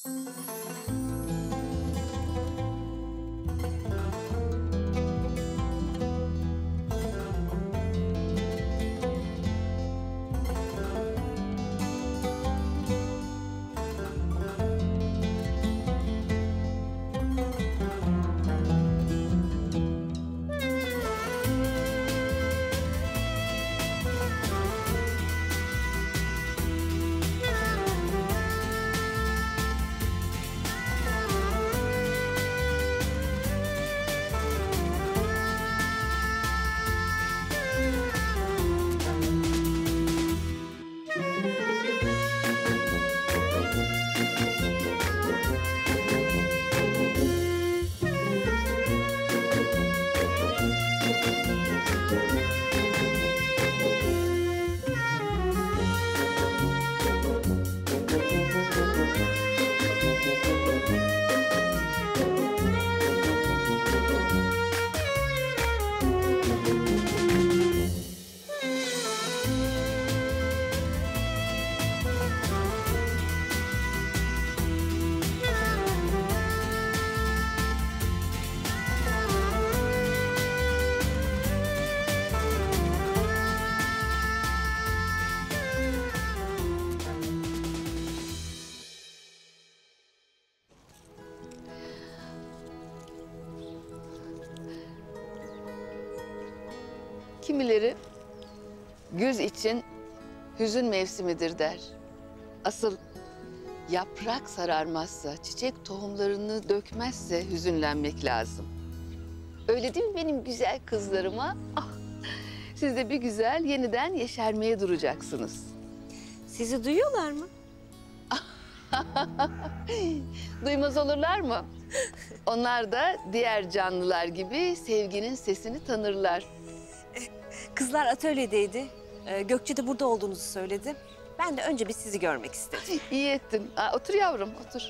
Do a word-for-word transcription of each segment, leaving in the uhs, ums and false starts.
Kimileri güz için hüzün mevsimidir der. Asıl yaprak sararmazsa, çiçek tohumlarını dökmezse hüzünlenmek lazım. Öyle değil mi benim güzel kızlarıma? Ah, siz de bir güzel yeniden yeşermeye duracaksınız. Sizi duyuyorlar mı? Duymaz olurlar mı? Onlar da diğer canlılar gibi sevginin sesini tanırlar. Kızlar atölyedeydi. Ee, Gökçe de burada olduğunuzu söyledi. Ben de önce bir sizi görmek istedim. İyi ettin. Aa, otur yavrum, otur.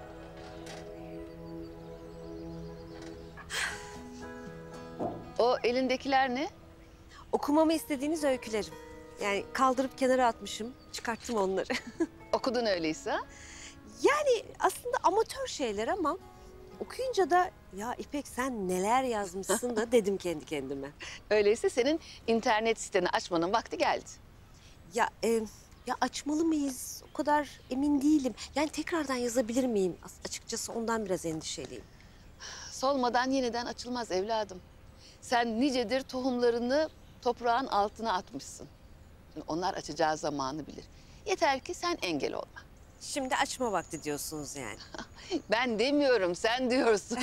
O elindekiler ne? Okumamı istediğiniz öykülerim. Yani kaldırıp kenara atmışım, çıkarttım onları. Okudun öyleyse. Yani aslında amatör şeyler ama okuyunca da ya İpek sen neler yazmışsın da dedim kendi kendime. Öyleyse senin internet siteni açmanın vakti geldi. Ya e, ya açmalı mıyız? O kadar emin değilim. Yani tekrardan yazabilir miyim? As- açıkçası ondan biraz endişeliyim. Solmadan yeniden açılmaz evladım. Sen nicedir tohumlarını toprağın altına atmışsın. Onlar açacağı zamanı bilir. Yeter ki sen engel olma. Şimdi açma vakti diyorsunuz yani. Ben demiyorum, sen diyorsun.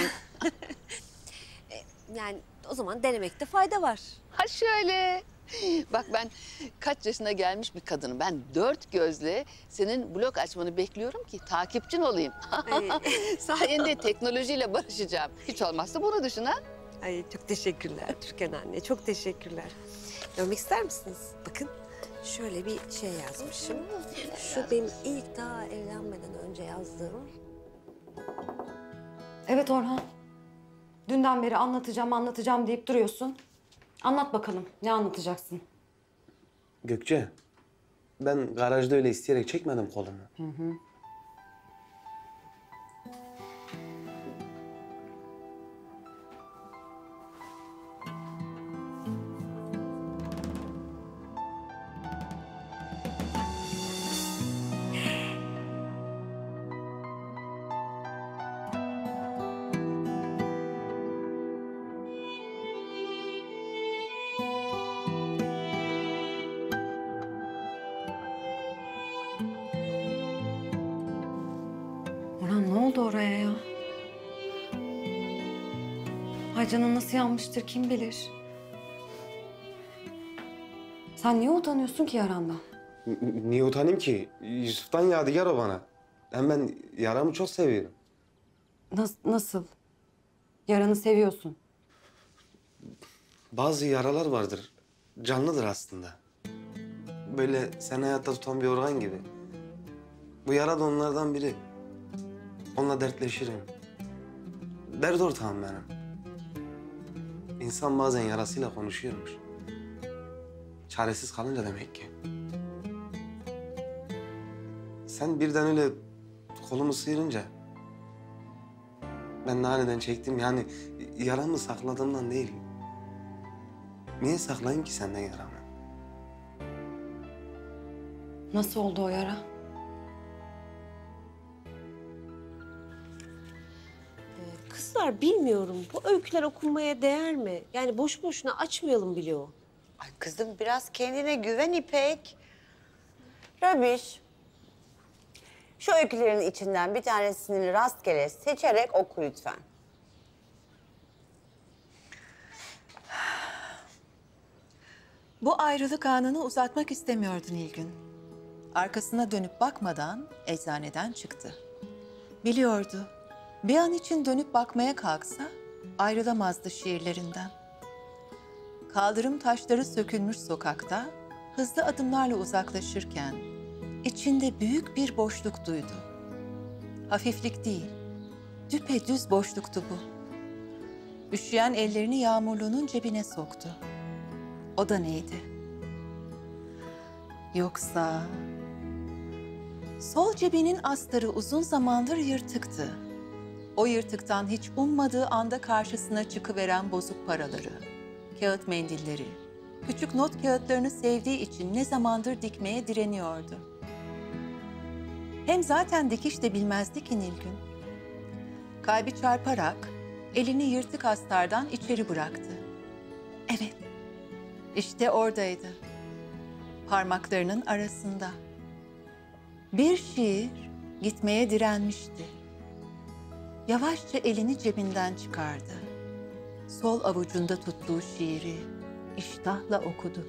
Yani o zaman denemekte fayda var. Ha şöyle. Bak ben kaç yaşına gelmiş bir kadınım. Ben dört gözle senin blog açmanı bekliyorum ki takipçin olayım. Sayende teknolojiyle barışacağım. Hiç olmazsa bunu düşün ha. Ay çok teşekkürler Türkan anne, çok teşekkürler. Görmek ister misiniz? Bakın şöyle bir şey yazmışım. Şu benim ilk daha evlenmeden önce yazdığım. Evet Orhan. Dünden beri anlatacağım, anlatacağım deyip duruyorsun. Anlat bakalım, ne anlatacaksın? Gökçe, ben garajda öyle isteyerek çekmedim kolumu. Hı hı. Orhan ne oldu oraya ya? Ay canın nasıl yanmıştır kim bilir. Sen niye utanıyorsun ki yarandan? N- Niye utanayım ki? Yusuf'tan yadigar o bana. Hem ben yaramı çok seviyorum. Nas nasıl? Yaranı seviyorsun. Bazı yaralar vardır, canlıdır aslında. Böyle seni hayatta tutan bir organ gibi. Bu yara da onlardan biri. Onunla dertleşirim. Dert ortağım benim. İnsan bazen yarasıyla konuşuyormuş. Çaresiz kalınca demek ki. Sen birden öyle kolumu sıyırınca ben de aniden çektim. Yani yaramı sakladığımdan değil. Niye saklayayım ki senden yaramı? Nasıl oldu o yara? Kızlar bilmiyorum bu öyküler okunmaya değer mi? Yani boş boşuna açmayalım bile o. Ay kızım biraz kendine güven İpek. Rabiş, şu öykülerin içinden bir tanesini rastgele seçerek oku lütfen. Bu ayrılık anını uzatmak istemiyordu Nilgün. Arkasına dönüp bakmadan eczaneden çıktı. Biliyordu, bir an için dönüp bakmaya kalksa ayrılamazdı şiirlerinden. Kaldırım taşları sökülmüş sokakta hızlı adımlarla uzaklaşırken içinde büyük bir boşluk duydu. Hafiflik değil, düpedüz boşluktu bu. Üşüyen ellerini yağmurluğunun cebine soktu. O da neydi? Yoksa... Sol cebinin astarı uzun zamandır yırtıktı. O yırtıktan hiç ummadığı anda karşısına çıkıveren bozuk paraları, kağıt mendilleri, küçük not kağıtlarını sevdiği için ne zamandır dikmeye direniyordu. Hem zaten dikiş de bilmezdi ki Nilgün. Kalbi çarparak elini yırtık astardan içeri bıraktı. Evet, işte oradaydı. Parmaklarının arasında. Bir şiir gitmeye direnmişti. Yavaşça elini cebinden çıkardı. Sol avucunda tuttuğu şiiri iştahla okudu.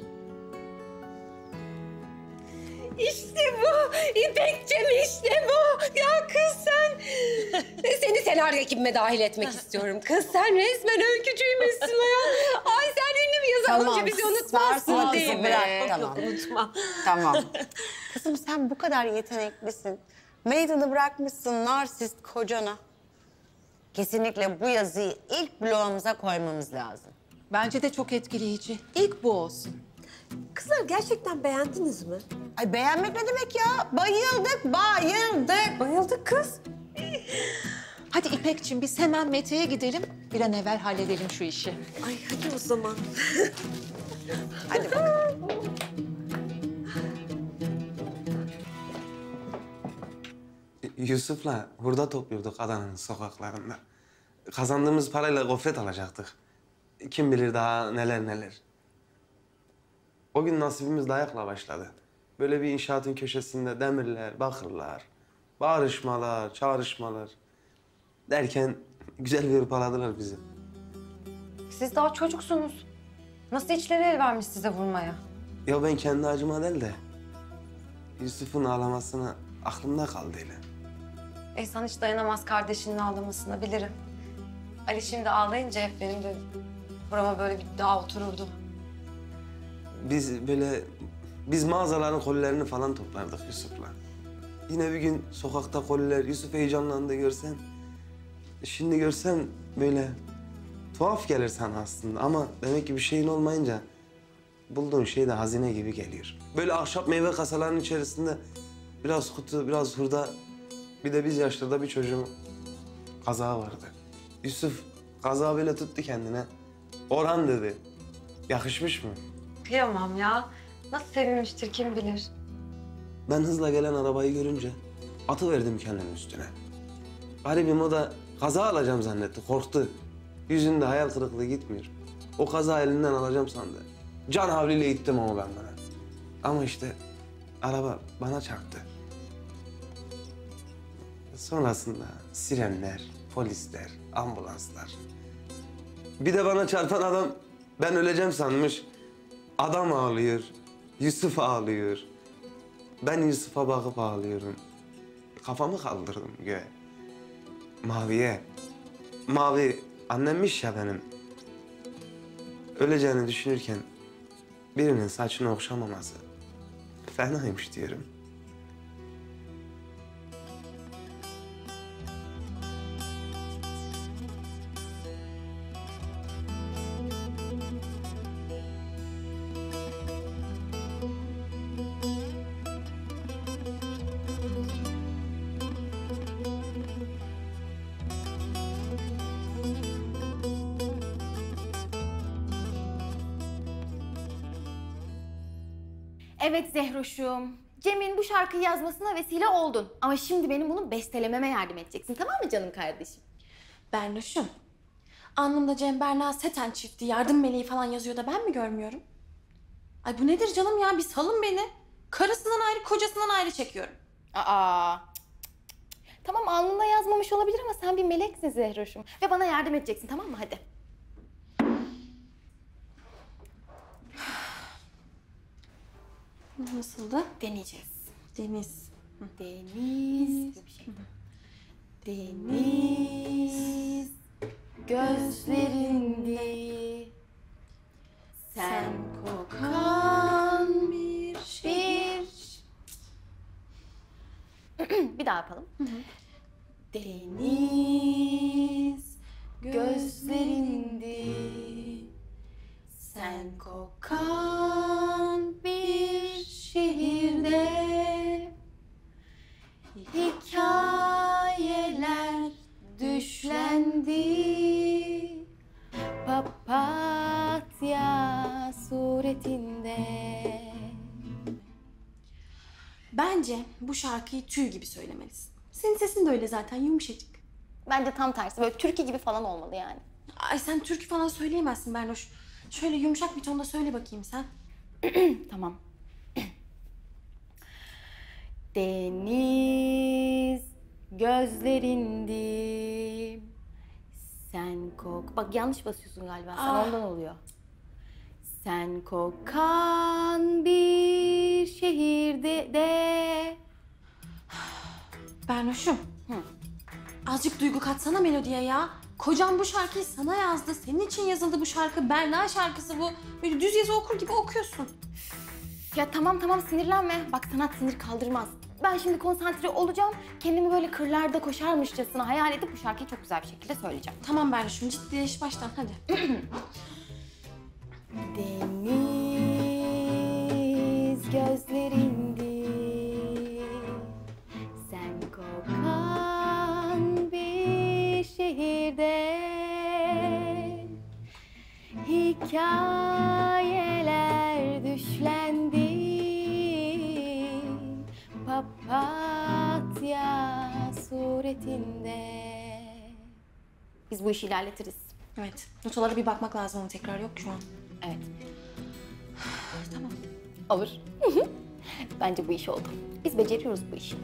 İşte bu İpekciğim, işte bu. Ya kız sen. Seni senaryo ekibime dahil etmek istiyorum. Kız sen resmen öykücüymüşsün ya. Ay sen ünlü bir yazar olunca bizi unutmazsın varsın değil kızım, mi? bırak, tamam. Yok, unutma. Tamam. Kızım sen bu kadar yeteneklisin. Meydanı bırakmışsın narsist kocana. Kesinlikle bu yazıyı ilk bloğumuza koymamız lazım. Bence de çok etkileyici. İlk bu olsun. Kızlar gerçekten beğendiniz mi? Ay beğenmek ne demek ya? Bayıldık, bayıldık. Bayıldık kız. Hadi İpekciğim biz hemen Mete'ye gidelim. Bir an evvel halledelim şu işi. Ay hadi o zaman. Hadi bakalım. Yusuf'la hurda topluyorduk Adana'nın sokaklarında. Kazandığımız parayla gofret alacaktık. Kim bilir daha neler neler. O gün nasibimiz dayakla başladı. Böyle bir inşaatın köşesinde demirler, bakırlar, bağırışmalar, çağrışmalar derken güzel bir hırpaladılar bizi. Siz daha çocuksunuz. Nasıl içleri el vermiş size vurmaya? Ya ben kendi acıma değil de Yusuf'un ağlamasına aklımda kaldı öyle. Ehsan hiç dayanamaz kardeşinin ağlamasına, bilirim. Ali şimdi ağlayınca hep benim de burama böyle bir dağ otururdu. Biz böyle, biz mağazaların kolilerini falan toplardık Yusuf'la. Yine bir gün sokakta koliler, Yusuf heyecanlandı görsen. Şimdi görsen böyle tuhaf gelir sana aslında ama demek ki bir şeyin olmayınca bulduğun şey de hazine gibi geliyor. Böyle ahşap meyve kasalarının içerisinde biraz kutu, biraz hurda, bir de biz yaşlarda bir çocuğun kazağı vardı. Yusuf kazağı böyle tuttu kendine. Orhan dedi. Yakışmış mı? Kıyamam ya. Nasıl sevinmiştir kim bilir. Ben hızla gelen arabayı görünce atıverdim kendimi üstüne. Garibim o da kaza alacağım zannetti, korktu. Yüzünde hayal kırıklığı gitmiyor. O kaza elinden alacağım sandı. Can havliyle ittim ama ben bana. Ama işte araba bana çarptı. Sonrasında sirenler, polisler, ambulanslar. Bir de bana çarpan adam ben öleceğim sanmış. Adam ağlıyor, Yusuf ağlıyor. Ben Yusuf'a bakıp ağlıyorum. Kafamı kaldırdım göğe. Maviye. Mavi annemmiş ya benim. Öleceğini düşünürken birinin saçını okşamaması fenaymış diyorum. Evet Zehroş'um. Cem'in bu şarkıyı yazmasına vesile oldun. Ama şimdi benim bunu bestelememe yardım edeceksin. Tamam mı canım kardeşim? Bernuş'um, alnımda Cem Berna Seten çifti yardım meleği falan yazıyor da ben mi görmüyorum? Ay bu nedir canım ya? Bir salın beni. Karısından ayrı, kocasından ayrı çekiyorum. Aa. Tamam alnında yazmamış olabilir ama sen bir meleksin Zehroş'um. Ve bana yardım edeceksin tamam mı? Hadi. Nasıldı? Deneyeceğiz. Deniz. Deniz. Bir şey. Deniz gözlerinde sen kokan bir bir bir daha yapalım. Deniz gözlerinde sen kokan bir şehirde hikayeler düşlendi papatya suretinde. Bence bu şarkıyı tüy gibi söylemelisin. Senin sesin de öyle zaten, yumuşacık. Bence tam tersi böyle türkü gibi falan olmalı yani. Ay sen türkü falan söyleyemezsin Berloş. Şöyle yumuşak bir tonda söyle bakayım sen. Tamam. Deniz gözlerindi sen kok... Bak yanlış basıyorsun galiba sen Ah. ondan oluyor. Sen kokan bir şehirde de... Berloş'um. Azıcık duygu katsana melodiye ya. Kocam bu şarkıyı sana yazdı. Senin için yazıldı bu şarkı. Berna şarkısı bu. Böyle düz yazı okur gibi okuyorsun. Ya tamam tamam sinirlenme. Bak sanat sinir kaldırmaz. Ben şimdi konsantre olacağım. Kendimi böyle kırlarda koşarmışçasına hayal edip bu şarkıyı çok güzel bir şekilde söyleyeceğim. Tamam Berloş'um, ciddileş baştan hadi. Deniz gözlerindi sen kokan bir şehirde hikayeler düşlendi papatya suretinde. Biz bu işi ilerletiriz. Evet, notalara bir bakmak lazım ama tekrar yok şu an. Evet. Tamam. Olur. Bence bu iş oldu. Biz beceriyoruz bu işi.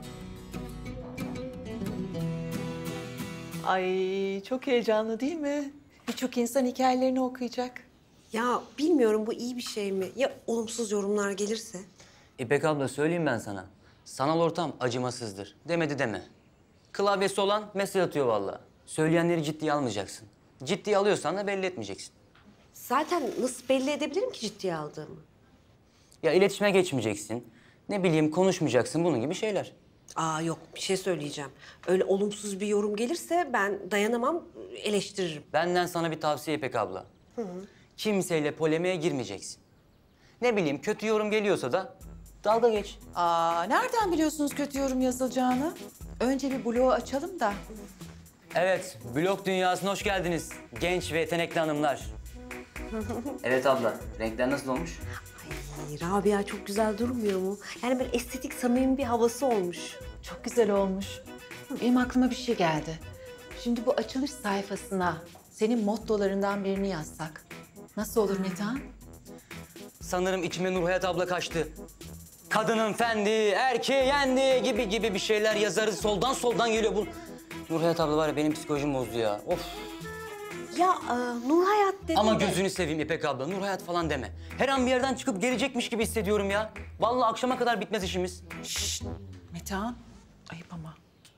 Ay çok heyecanlı değil mi? Birçok insan hikayelerini okuyacak. Ya bilmiyorum bu iyi bir şey mi? Ya olumsuz yorumlar gelirse? İpek abla söyleyeyim ben sana. Sanal ortam acımasızdır. Demedi deme. Klavyesi olan mesaj atıyor vallahi. Söyleyenleri ciddiye almayacaksın. Ciddiye alıyorsan da belli etmeyeceksin. Zaten nasıl belli edebilirim ki ciddiye aldığımı? Ya iletişime geçmeyeceksin. Ne bileyim konuşmayacaksın bunun gibi şeyler. Aa yok bir şey söyleyeceğim. Öyle olumsuz bir yorum gelirse ben dayanamam, eleştiririm. Benden sana bir tavsiye İpek abla. Kimseyle polemiğe girmeyeceksin. Ne bileyim kötü yorum geliyorsa da dalga geç. Aa, nereden biliyorsunuz kötü yorum yazılacağını? Önce bir bloğu açalım da. Evet, blog dünyasına hoş geldiniz. Genç ve yetenekli hanımlar. Evet abla, renkler nasıl olmuş? Ay Rabia çok güzel durmuyor mu? Yani böyle estetik, samimi bir havası olmuş. Çok güzel olmuş. Benim aklıma bir şey geldi. Şimdi bu açılış sayfasına senin mottolarından birini yazsak. Nasıl olur Metehan? Sanırım içime Nurhayat abla kaçtı. Kadının fendi, erkeği yendi gibi gibi bir şeyler yazarız. Soldan soldan geliyor bu. Nurhayat abla var ya benim psikolojim bozdu ya. Of. Ya e, Nur Hayat dedin Ama de- gözünü seveyim İpek abla. Nurhayat falan deme. Her an bir yerden çıkıp gelecekmiş gibi hissediyorum ya. Vallahi akşama kadar bitmez işimiz. Metehan, ayıp ama.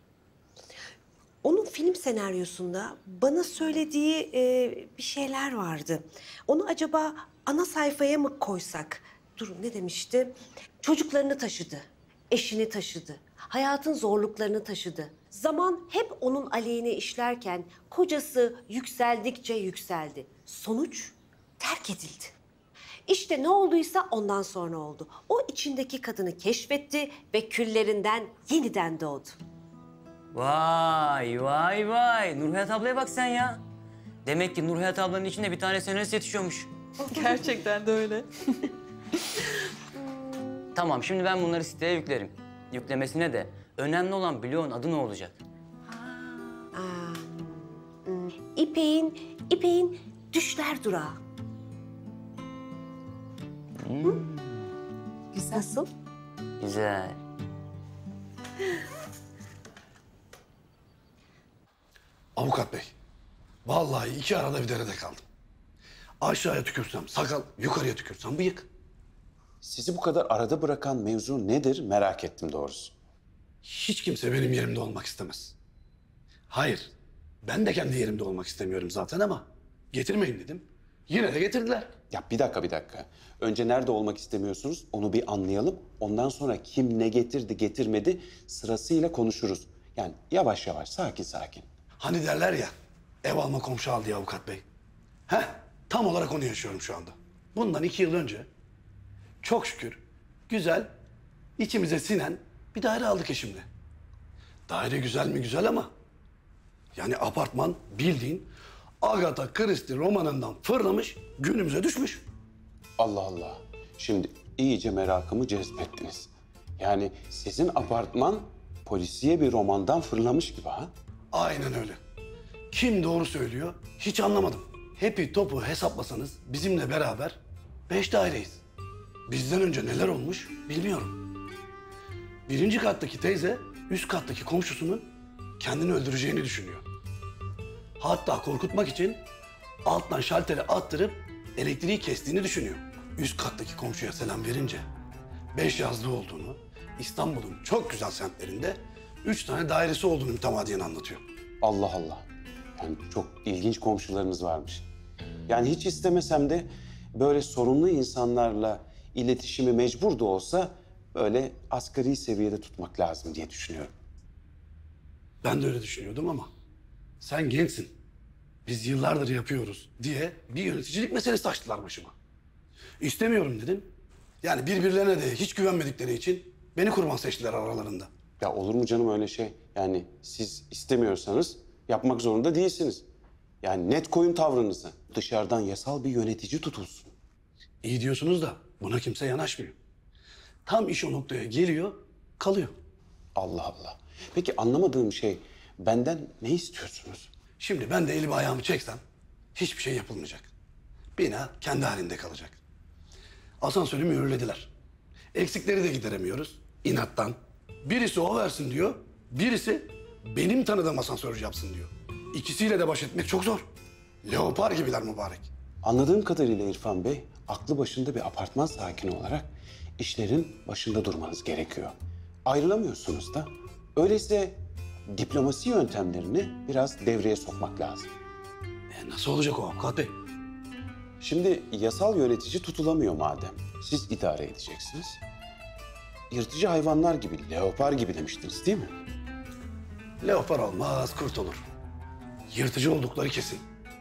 Onun film senaryosunda bana söylediği e, bir şeyler vardı. Onu acaba ana sayfaya mı koysak? Durun ne demişti? Çocuklarını taşıdı, eşini taşıdı, hayatın zorluklarını taşıdı. Zaman hep onun aleyhine işlerken kocası yükseldikçe yükseldi. Sonuç terk edildi. İşte ne olduysa ondan sonra oldu. O içindeki kadını keşfetti ve küllerinden yeniden doğdu. Vay vay vay. Nurhayat ablaya bak sen ya. Demek ki Nurhayat ablanın içinde bir tane senarist yetişiyormuş. Gerçekten de öyle. Tamam, şimdi ben bunları siteye yüklerim. Yüklemesine de önemli olan bloğun adı ne olacak? Aa, hmm, İpek'in, İpek'in Düşler Durağı. Hı? Güzel. Nasıl? Güzel. Avukat bey, vallahi iki arada bir derede kaldım. Aşağıya tükürsem sakal, yukarıya tükürsem bıyık. Sizi bu kadar arada bırakan mevzu nedir merak ettim doğrusu. Hiç kimse benim yerimde olmak istemez. Hayır, ben de kendi yerimde olmak istemiyorum zaten ama getirmeyin dedim. Yine de getirdiler. Ya bir dakika bir dakika. Önce nerede olmak istemiyorsunuz onu bir anlayalım. Ondan sonra kim ne getirdi getirmedi sırasıyla konuşuruz. Yani yavaş yavaş sakin sakin. Hani derler ya, ev alma komşu al diye avukat bey. Heh, tam olarak onu yaşıyorum şu anda. Bundan iki yıl önce çok şükür güzel, içimize sinen bir daire aldık eşimle. Daire güzel mi güzel ama yani apartman bildiğin Agatha Christie romanından fırlamış, günümüze düşmüş. Allah Allah. Şimdi iyice merakımı cezbettiniz. Yani sizin apartman polisiye bir romandan fırlamış gibi ha? Aynen öyle. Kim doğru söylüyor hiç anlamadım. Hepi topu hesaplasanız bizimle beraber beş daireyiz. Bizden önce neler olmuş bilmiyorum. Birinci kattaki teyze üst kattaki komşusunun kendini öldüreceğini düşünüyor. Hatta korkutmak için alttan şalteri attırıp elektriği kestiğini düşünüyor. Üst kattaki komşuya selam verince beş yazlığı olduğunu, İstanbul'un çok güzel semtlerinde üç tane dairesi olduğunu mütemadiyen anlatıyor. Allah Allah. Yani çok ilginç komşularınız varmış. Yani hiç istemesem de böyle sorunlu insanlarla iletişimi mecbur da olsa böyle asgari seviyede tutmak lazım diye düşünüyorum. Ben de öyle düşünüyordum ama sen gençsin. Biz yıllardır yapıyoruz diye bir yöneticilik meselesi açtılar başıma. İstemiyorum dedim. Yani birbirlerine de hiç güvenmedikleri için beni kurban seçtiler aralarında. Ya olur mu canım öyle şey? Yani siz istemiyorsanız yapmak zorunda değilsiniz. Yani net koyun tavrınızı. Dışarıdan yasal bir yönetici tutulsun. İyi diyorsunuz da buna kimse yanaşmıyor. Tam iş o noktaya geliyor, kalıyor. Allah Allah. Peki anlamadığım şey benden ne istiyorsunuz? Şimdi ben de elimi ayağımı çeksem hiçbir şey yapılmayacak. Bina kendi halinde kalacak. Asansörü mühürlediler. Eksikleri de gideremiyoruz inattan. Birisi o versin diyor, birisi benim tanıdığım asansörcü yapsın diyor. İkisiyle de baş etmek çok zor. Leopar gibiler mübarek. Anladığım kadarıyla İrfan Bey, aklı başında bir apartman sakini olarak işlerin başında durmanız gerekiyor. Ayrılamıyorsunuz da. Öyleyse diplomasi yöntemlerini biraz devreye sokmak lazım. E nasıl olacak o avukat bey? Şimdi yasal yönetici tutulamıyor madem. Siz idare edeceksiniz. Yırtıcı hayvanlar gibi, leopar gibi demiştiniz değil mi? Leopar olmaz, kurt olur. Yırtıcı oldukları kesin.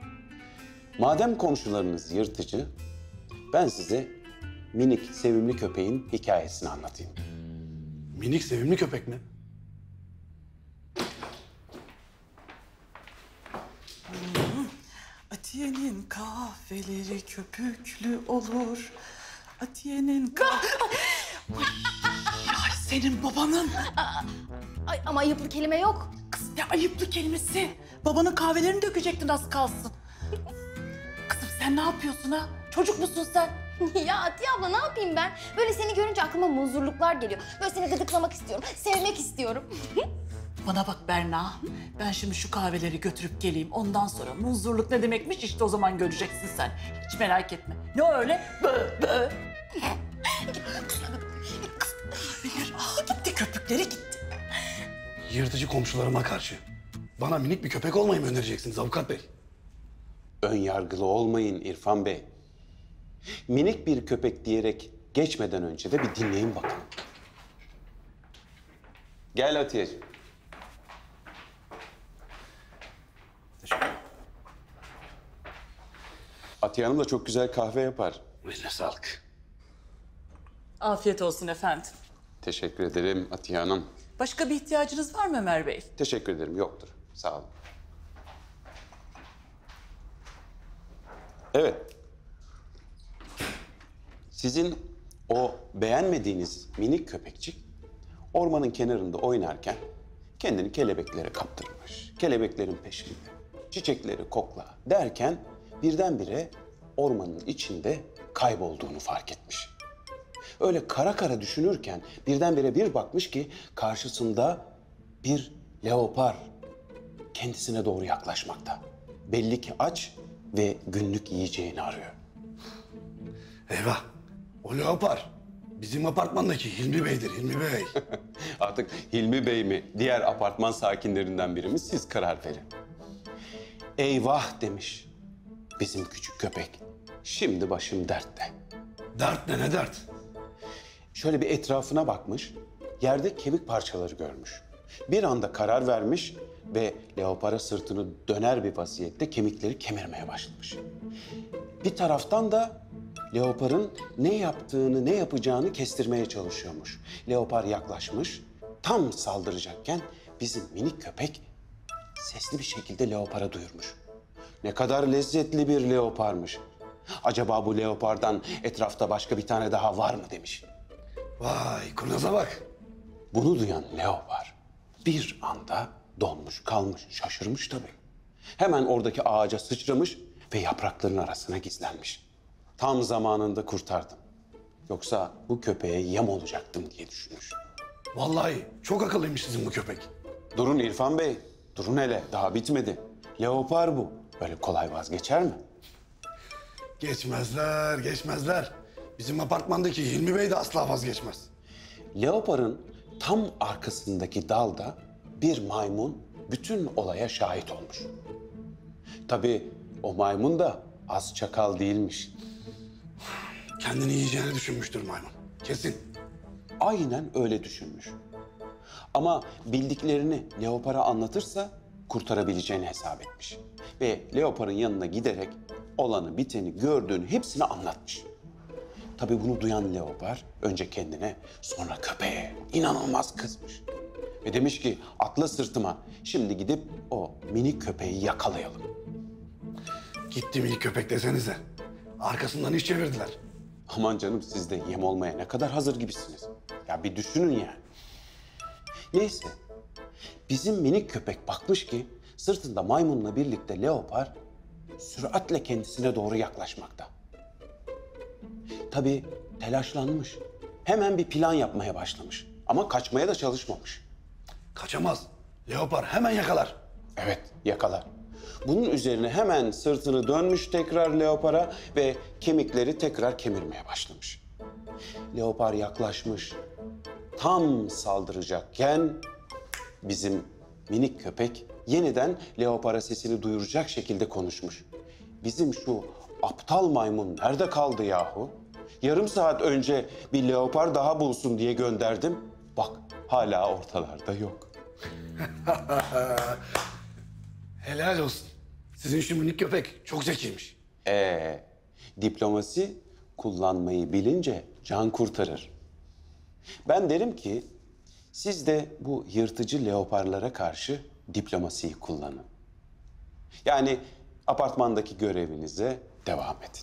Madem komşularınız yırtıcı, ben size minik, sevimli köpeğin hikayesini anlatayım. Minik sevimli köpek mi? Atiye'nin kahveleri köpüklü olur. Atiye'nin kah... Ay, ay senin babanın. Ay ama ayıplı kelime yok. Kız ne ayıplı kelimesi. Babanın kahvelerini dökecektin az kalsın. Kızım sen ne yapıyorsun ha? Çocuk musun sen? Ya Atiye abla ne yapayım ben? Böyle seni görünce aklıma muzurluklar geliyor. Böyle seni gıdıklamak istiyorum, sevmek istiyorum. Bana bak Berna, ben şimdi şu kahveleri götürüp geleyim. Ondan sonra muzurluk ne demekmiş işte o zaman göreceksin sen. Hiç merak etme. Ne öyle? Bö bö. Kahveler, ah gitti köpükleri gitti. Yırtıcı komşularıma karşı bana minik bir köpek olmayı mı önereceksiniz avukat bey? Ön yargılı olmayın İrfan Bey. Minik bir köpek diyerek geçmeden önce de bir dinleyin bakın. Gel Atiye'ciğim. Atiye Hanım da çok güzel kahve yapar. Eline sağlık. Afiyet olsun efendim. Teşekkür ederim Atiye Hanım. Başka bir ihtiyacınız var mı Ömer Bey? Teşekkür ederim, yoktur. Sağ olun. Evet. Sizin O beğenmediğiniz minik köpekçik ormanın kenarında oynarken kendini kelebeklere kaptırmış. Kelebeklerin peşinde çiçekleri kokla derken birdenbire ormanın içinde kaybolduğunu fark etmiş. Öyle kara kara düşünürken birdenbire bir bakmış ki karşısında bir leopar kendisine doğru yaklaşmakta. Belli ki aç ve günlük yiyeceğini arıyor. Eyvah. O leopar. Bizim apartmandaki Hilmi Bey'dir, Hilmi Bey. Artık Hilmi Bey mi, diğer apartman sakinlerinden biri mi siz karar verin. Eyvah demiş bizim küçük köpek. Şimdi başım dertte. Dert ne, ne dert? Şöyle bir etrafına bakmış, yerde kemik parçaları görmüş. Bir anda karar vermiş ve leopara sırtını döner bir vaziyette kemikleri kemirmeye başlamış. Bir taraftan da leoparın ne yaptığını, ne yapacağını kestirmeye çalışıyormuş. Leopar yaklaşmış, tam saldıracakken bizim minik köpek sesli bir şekilde leopara duyurmuş. Ne kadar lezzetli bir leoparmış. Acaba bu leopardan etrafta başka bir tane daha var mı demiş. Vay kurnaza bak. Bunu duyan leopar bir anda donmuş kalmış, şaşırmış tabii. Hemen oradaki ağaca sıçramış ve yaprakların arasına gizlenmiş. Tam zamanında kurtardım. Yoksa bu köpeğe yem olacaktım diye düşünmüş. Vallahi çok akıllıymış sizin bu köpek. Durun İrfan Bey, durun hele daha bitmedi. Leopar bu. Böyle kolay vazgeçer mi? Geçmezler, geçmezler. Bizim apartmandaki Hilmi Bey de asla vazgeçmez. Leoparın tam arkasındaki dalda bir maymun bütün olaya şahit olmuş. Tabii o maymun da az çakal değilmiş. Kendini yiyeceğini düşünmüştür maymun. Kesin. Aynen öyle düşünmüş. Ama bildiklerini leopara anlatırsa kurtarabileceğini hesap etmiş. Ve leoparın yanına giderek olanı biteni gördüğünü hepsini anlatmış. Tabii bunu duyan leopar önce kendine sonra köpeğe inanılmaz kızmış. Ve demiş ki atla sırtıma şimdi gidip o minik köpeği yakalayalım. Gitti minik köpek desenize. Arkasından iş çevirdiler. Aman canım siz de yem olmaya ne kadar hazır gibisiniz. Ya bir düşünün yani. Neyse bizim minik köpek bakmış ki sırtında maymunla birlikte leopar süratle kendisine doğru yaklaşmakta. Tabii telaşlanmış. Hemen bir plan yapmaya başlamış. Ama kaçmaya da çalışmamış. Kaçamaz. Leopar hemen yakalar. Evet, yakalar. Bunun üzerine hemen sırtını dönmüş tekrar leopara ve kemikleri tekrar kemirmeye başlamış. Leopar yaklaşmış. Tam saldıracakken bizim minik köpek yeniden leopara sesini duyuracak şekilde konuşmuş. Bizim şu aptal maymun nerede kaldı yahu? Yarım saat önce bir leopar daha bulsun diye gönderdim. Bak hala ortalarda yok. Helal olsun. Sizin şu minik köpek çok zekiymiş. Ee, diplomasi kullanmayı bilince can kurtarır. Ben derim ki siz de bu yırtıcı leoparlara karşı diplomasiyi kullanın. Yani apartmandaki görevinize devam edin.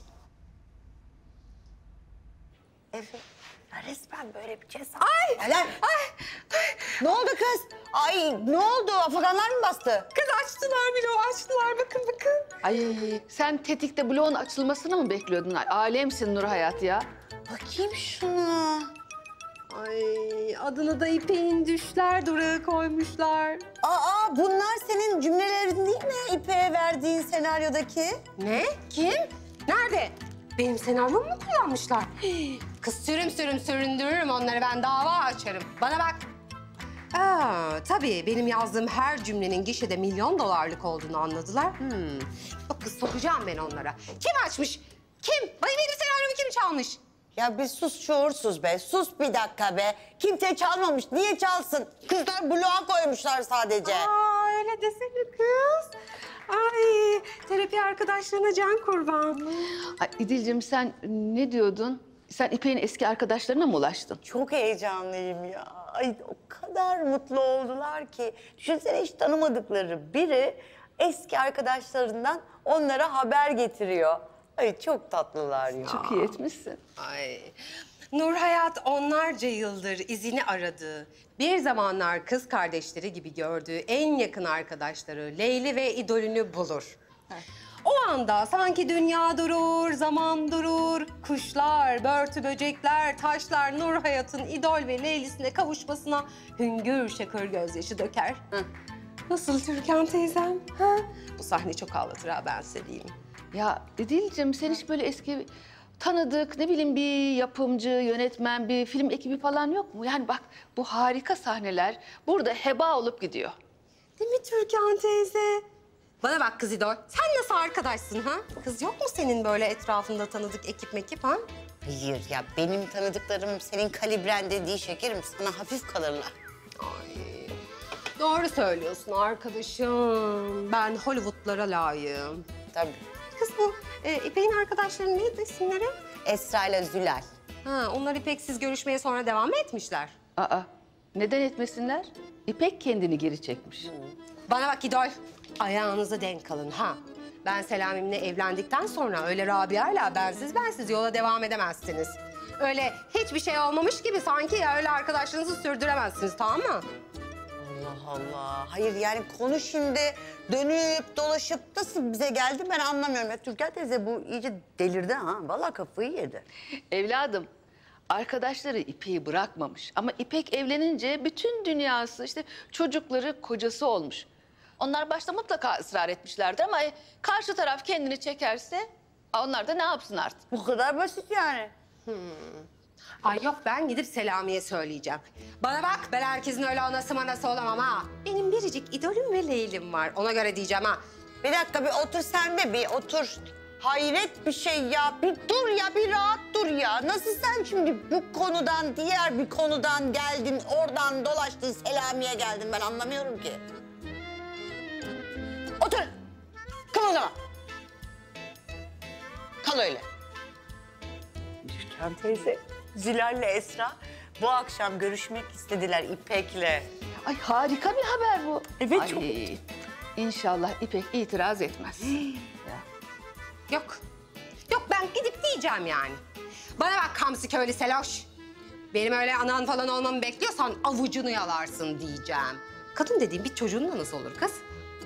Evet. Ya resmen böyle bir cesaret. Ay! Helal. Ay! Ay! Ne oldu kız? Ay ne oldu? Afganlar mı bastı? Kız açtılar bile o açtılar bakın bakın. Ay sen tetikte bloğun açılmasını mı bekliyordun? Alemsin Nur Hayat ya. Bakayım şuna. Ay adını da İpek'in düşler durağı koymuşlar. Aa bunlar senin cümlelerin değil mi İpek'e verdiğin senaryodaki? Ne? Kim? Nerede? Benim senaryomu mu kullanmışlar? Hii, Kız sürüm sürüm süründürürüm onları ben dava açarım. Bana bak. Aa, tabii benim yazdığım her cümlenin gişede milyon dolarlık olduğunu anladılar. Hmm. Bak kız sokacağım ben onlara. Kim açmış? Kim? Benim senaryomu kim çalmış? Ya bir sus şuursuz be. Sus bir dakika be. Kimse çalmamış. Niye çalsın? Kızlar bloğa koymuşlar sadece. Aa öyle desene kız. Ay terapi arkadaşlarına can kurban. Ay İdil'cim sen ne diyordun? Sen İpek'in eski arkadaşlarına mı ulaştın? Çok heyecanlıyım ya. Ay o kadar mutlu oldular ki. Düşünsene hiç tanımadıkları biri eski arkadaşlarından onlara haber getiriyor. Ay çok tatlılar ya. Çok iyi etmişsin. Ay Nur Hayat onlarca yıldır izini aradığı, bir zamanlar kız kardeşleri gibi gördüğü en yakın arkadaşları Leyli ve idolünü bulur. O anda sanki dünya durur, zaman durur, kuşlar, börtü böcekler, taşlar Nur Hayat'ın idol ve Leylisine kavuşmasına hüngür şakır gözyaşı döker. Hı. Nasıl Türkan teyzem? Ha? Bu sahne çok ağlatır ha, ben size diyeyim. Ya İdil'cim sen hiç böyle eski tanıdık ne bileyim bir yapımcı, yönetmen, bir film ekibi falan yok mu? Yani bak bu harika sahneler burada heba olup gidiyor. Değil mi Türkan teyze? Bana bak kız idol, sen nasıl arkadaşsın ha? Kız yok mu senin böyle etrafında tanıdık ekip mekip ha? Hayır ya, benim tanıdıklarım senin kalibren dediği şekerim, sana hafif kalırlar. Ay, doğru söylüyorsun arkadaşım. Ben Hollywood'lara layığım. Tabii. Kız bu e, İpek'in arkadaşları neydi isimleri? Esra ile Zülal. Ha, onlar İpek'siz görüşmeye sonra devam mı etmişler? Aa neden etmesinler? İpek kendini geri çekmiş. Bana bak idol, ayağınızı denk alın ha. Ben Selamim'le evlendikten sonra öyle Rabia'yla bensiz bensiz yola devam edemezsiniz. Öyle hiçbir şey olmamış gibi sanki ya öyle arkadaşlığınızı sürdüremezsiniz, tamam mı? Allah Allah. Hayır yani konu şimdi dönüp dolaşıp nasıl bize geldi ben anlamıyorum. Ya Türkan teyze bu iyice delirdi ha. Vallahi kafayı yedi. Evladım, arkadaşları İpek'i bırakmamış. Ama İpek evlenince bütün dünyası, işte çocukları kocası olmuş. Onlar başta mutlaka ısrar etmişlerdi ama karşı taraf kendini çekerse onlar da ne yapsın artık? Bu kadar basit yani. Hmm. Ay yok, ben gidip Selami'ye söyleyeceğim. Bana bak, ben herkesin öyle anası manası olamam ha. Benim biricik idolüm ve Leylim var. Ona göre diyeceğim ha. Bir dakika bir otur sen de bir otur. Hayret bir şey ya. Bir dur ya, bir rahat dur ya. Nasıl sen şimdi bu konudan diğer bir konudan geldin, oradan dolaştın, Selami'ye geldin, ben anlamıyorum ki. Otur. Kal o zaman. Kal öyle. Türkan teyze, Zülal'le Esra bu akşam görüşmek istediler İpek'le. Ay harika bir haber bu. Evet, Ay, çok. İnşallah İpek itiraz etmez. Yok. Yok, ben gidip diyeceğim yani. Bana bak Hamsi köylü Seloş. Benim öyle anan falan olmamı bekliyorsan avucunu yalarsın diyeceğim. Kadın dediğim bir çocuğunla nasıl olur kız?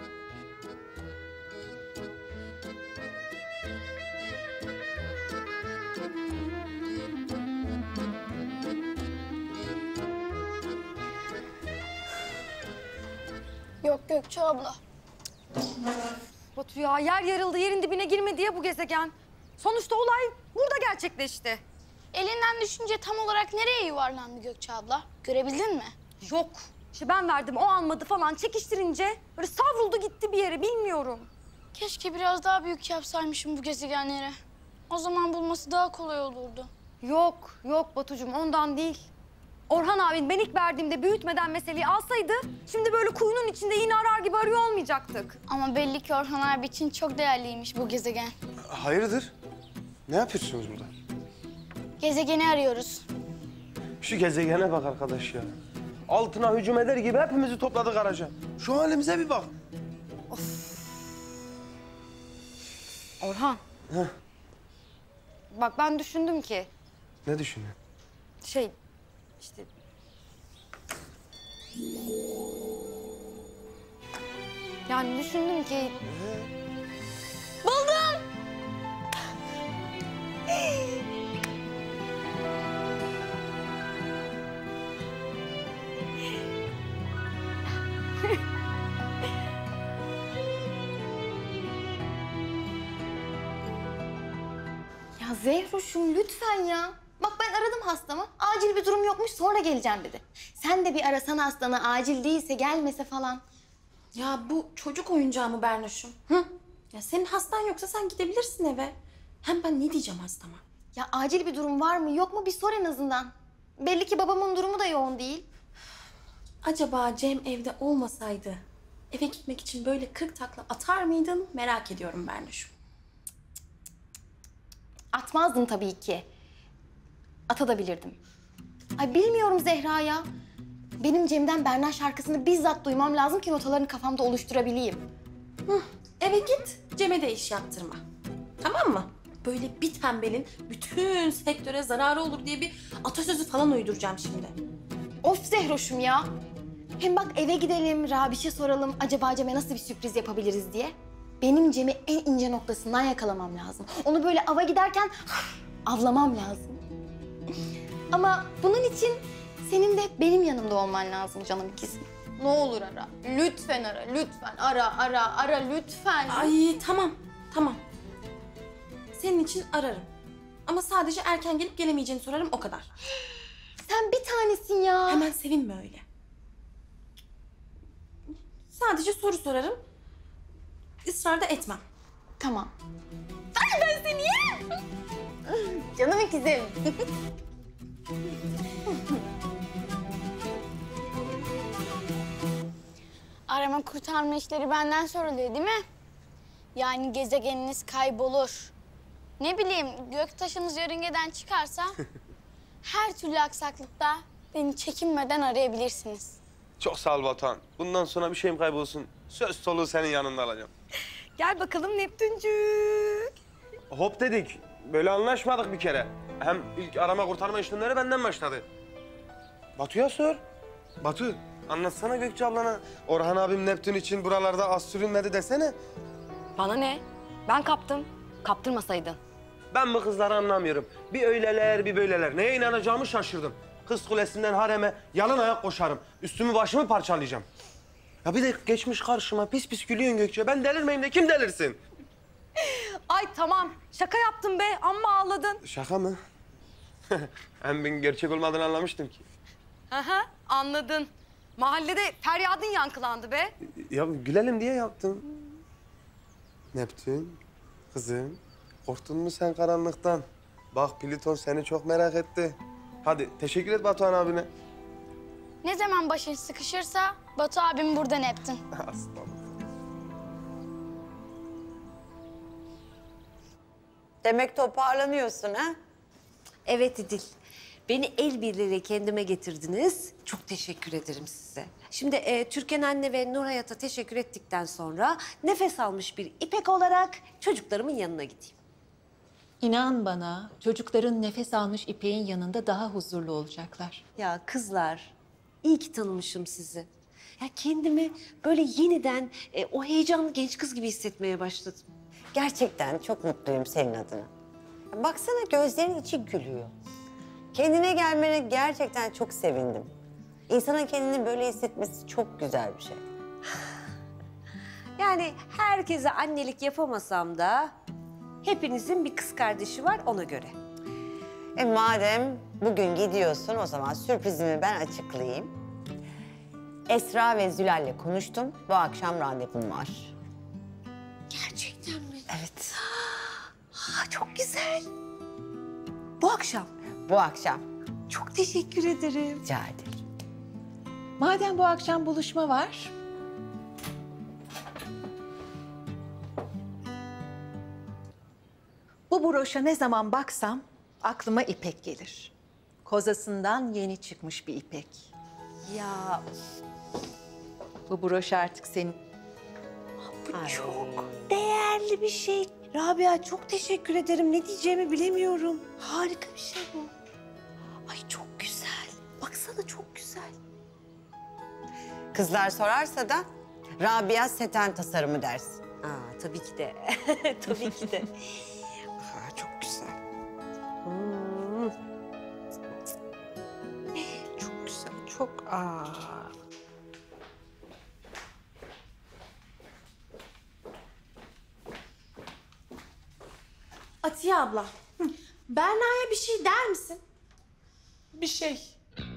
Yok Gökçe abla. Batu ya, yer yarıldı, yerin dibine girme diye bu gezegen. Sonuçta olay burada gerçekleşti. Elinden düşünce tam olarak nereye yuvarlandı Gökçe abla? Görebildin mi? Yok. İşte ben verdim, o almadı falan. Çekiştirince böyle savruldu gitti bir yere, bilmiyorum. Keşke biraz daha büyük yapsaymışım bu gezegenleri. O zaman bulması daha kolay olurdu. Yok, yok Batucuğum, ondan değil. Orhan abin ben ilk verdiğimde büyütmeden meseleyi alsaydı... ...şimdi böyle kuyunun içinde iğne arar gibi arıyor olmayacaktık. Ama belli ki Orhan abi için çok değerliymiş bu gezegen. Hayırdır? Ne yapıyorsunuz burada? Gezegeni arıyoruz. Şu gezegene bak arkadaş ya. Altına hücum eder gibi hepimizi topladık araca. Şu halimize bir bak. Orhan. Heh. Bak ben düşündüm ki... Ne düşünüyorsun? Şey, işte... Yani düşündüm ki... Buldum! Ya Zehruş'um lütfen ya. Bak ben aradım hastamı. Acil bir durum yokmuş sonra geleceğim dedi. Sen de bir arasana hastanı, acil değilse gelmese falan. Ya bu çocuk oyuncağı mı Bernuş'um? Hı? Ya senin hastan yoksa sen gidebilirsin eve. Hem ben ne diyeceğim hastama? Ya acil bir durum var mı yok mu bir sor en azından. Belli ki babamın durumu da yoğun değil. Acaba Cem evde olmasaydı eve gitmek için böyle kırk takla atar mıydın? Merak ediyorum Bernuş'um. Atmazdım tabii ki. Atabilirdim. Ay bilmiyorum Zehra ya. Benim Cem'den Berna şarkısını bizzat duymam lazım ki notalarını kafamda oluşturabileyim. Hı, eve git, Cem'e de iş yaptırma. Tamam mı? Böyle bir tembelin bütün sektöre zararı olur diye bir atasözü falan uyduracağım şimdi. Of Zehroş'um ya. Hem bak eve gidelim, Rabiş'e soralım acaba Cem'e nasıl bir sürpriz yapabiliriz diye. Benim Cem'i en ince noktasından yakalamam lazım. Onu böyle ava giderken avlamam lazım. Ama bunun için senin de hep benim yanımda olman lazım canım ikizim. Ne olur ara. Lütfen ara, lütfen. Ara, ara, ara lütfen. Ay tamam, tamam. Senin için ararım. Ama sadece erken gelip gelemeyeceğini sorarım, o kadar. Sen bir tanesin ya. Hemen sevinme öyle. Sadece soru sorarım. Israr da etmem. Tamam. Ay ben seni yerim. Canım ikizim. Arama kurtarma işleri benden soruluyor değil mi? Yani gezegeniniz kaybolur. Ne bileyim göktaşınız yörüngeden çıkarsa her türlü aksaklıkta beni çekinmeden arayabilirsiniz. Çok sağ ol Batuhan. Bundan sonra bir şeyim kaybolsun. Söz soluğu senin yanında alacağım. Gel bakalım Neptüncük. Hop dedik. Böyle anlaşmadık bir kere. Hem ilk arama kurtarma işlemleri benden başladı. Batu'ya sor. Batu, anlatsana Gökçe ablana. Orhan abim Neptün için buralarda az sürünmedi desene. Bana ne? Ben kaptım. Kaptırmasaydın. Ben bu kızları anlamıyorum. Bir öyleler, bir böyleler. Neye inanacağımı şaşırdım. Kız kulesinden hareme yalın ayak koşarım. Üstümü başımı parçalayacağım. Ya bir de geçmiş karşıma pis pis gülüyorsun Gökçe. Ben delirmeyeyim de kim delirsin? Ay tamam. Şaka yaptım be. Amma ağladın. Şaka mı? Hem ben gerçek olmadığını anlamıştım ki. Aha anladın. Mahallede feryadın yankılandı be. Ya gülelim diye yaptım. Neptün, kızım. Korktun mu sen karanlıktan? Bak Plüton seni çok merak etti. Hadi teşekkür et Batuhan abine. Ne zaman başın sıkışırsa Batu abim burada Neptün. Aslanım. Demek toparlanıyorsun ha? Evet İdil. Beni el birliğiyle kendime getirdiniz. Çok teşekkür ederim size. Şimdi e, Türkan anne ve Nur Hayat'a teşekkür ettikten sonra nefes almış bir İpek olarak çocuklarımın yanına gideyim. İnan bana, çocukların nefes almış İpek'in yanında daha huzurlu olacaklar. Ya kızlar, iyi ki tanımışım sizi. Ya kendimi böyle yeniden e, o heyecanlı genç kız gibi hissetmeye başladım. Gerçekten çok mutluyum senin adına. Baksana gözlerin içi gülüyor. Kendine gelmene gerçekten çok sevindim. İnsanın kendini böyle hissetmesi çok güzel bir şey. Yani herkese annelik yapamasam da hepinizin bir kız kardeşi var ona göre. E madem bugün gidiyorsun o zaman sürprizimi ben açıklayayım. Esra ve Zülal'le konuştum. Bu akşam randevum var. Gerçekten mi? Evet. Aa, çok güzel. Bu akşam. Bu akşam. Çok teşekkür ederim. Rica ederim. Madem bu akşam buluşma var, bu broşa ne zaman baksam aklıma İpek gelir. Kozasından yeni çıkmış bir İpek. Ya Bu broş artık senin. bu çok değerli bir şey. Rabia çok teşekkür ederim. Ne diyeceğimi bilemiyorum. Harika bir şey bu. Ay çok güzel. Baksana çok güzel. Kızlar sorarsa da Rabia Seten tasarımı dersin. Aa tabii ki de. tabii ki de. Aa, çok güzel. Hmm. Çok güzel. Çok aa. Atiye abla, Berna'ya bir şey der misin? Bir şey.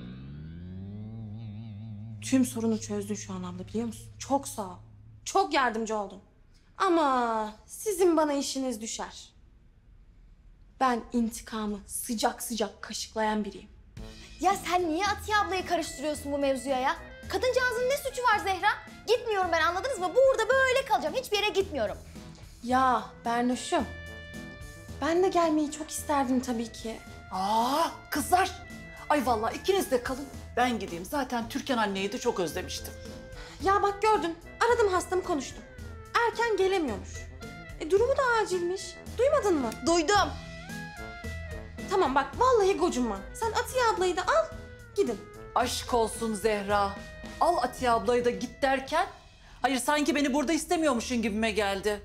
Tüm sorunu çözdün şu an abla, biliyor musun? Çok sağ ol. Çok yardımcı oldun. Ama sizin bana işiniz düşer. Ben intikamı sıcak sıcak kaşıklayan biriyim. Ya sen niye Atiye ablayı karıştırıyorsun bu mevzuya ya? Kadıncağızın ne suçu var Zehra? Gitmiyorum ben, anladınız mı? Burada böyle kalacağım. Hiçbir yere gitmiyorum. Ya Bernoş'um, ben de gelmeyi çok isterdim tabii ki. Aa kızlar. Ay vallahi ikiniz de kalın. Ben gideyim. Zaten Türkan anneyi de çok özlemiştim. Ya bak gördün, aradım hastamı konuştum. Erken gelemiyormuş. E, durumu da acilmiş. Duymadın mı? Duydum. Tamam bak vallahi gocunma. Sen Atiye ablayı da al gidin. Aşk olsun Zehra. Al Atiye ablayı da git derken. Hayır sanki beni burada istemiyormuşsun gibime geldi.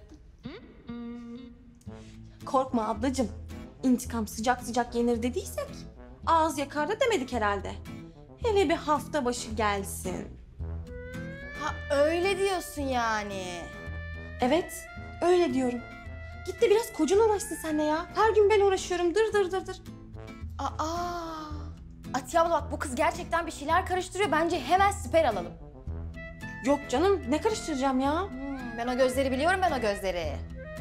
Korkma ablacığım. İntikam sıcak sıcak yenir dediysek ağız yakar da demedik herhalde. Hele bir hafta başı gelsin. Ha öyle diyorsun yani. Evet öyle diyorum. Git de biraz kocan uğraşsın seninle ya. Her gün ben uğraşıyorum dır dır dır dır. Aa, Atiye abla bak bu kız gerçekten bir şeyler karıştırıyor. Bence hemen siper alalım. Yok canım ne karıştıracağım ya? Hmm, ben o gözleri biliyorum ben o gözleri.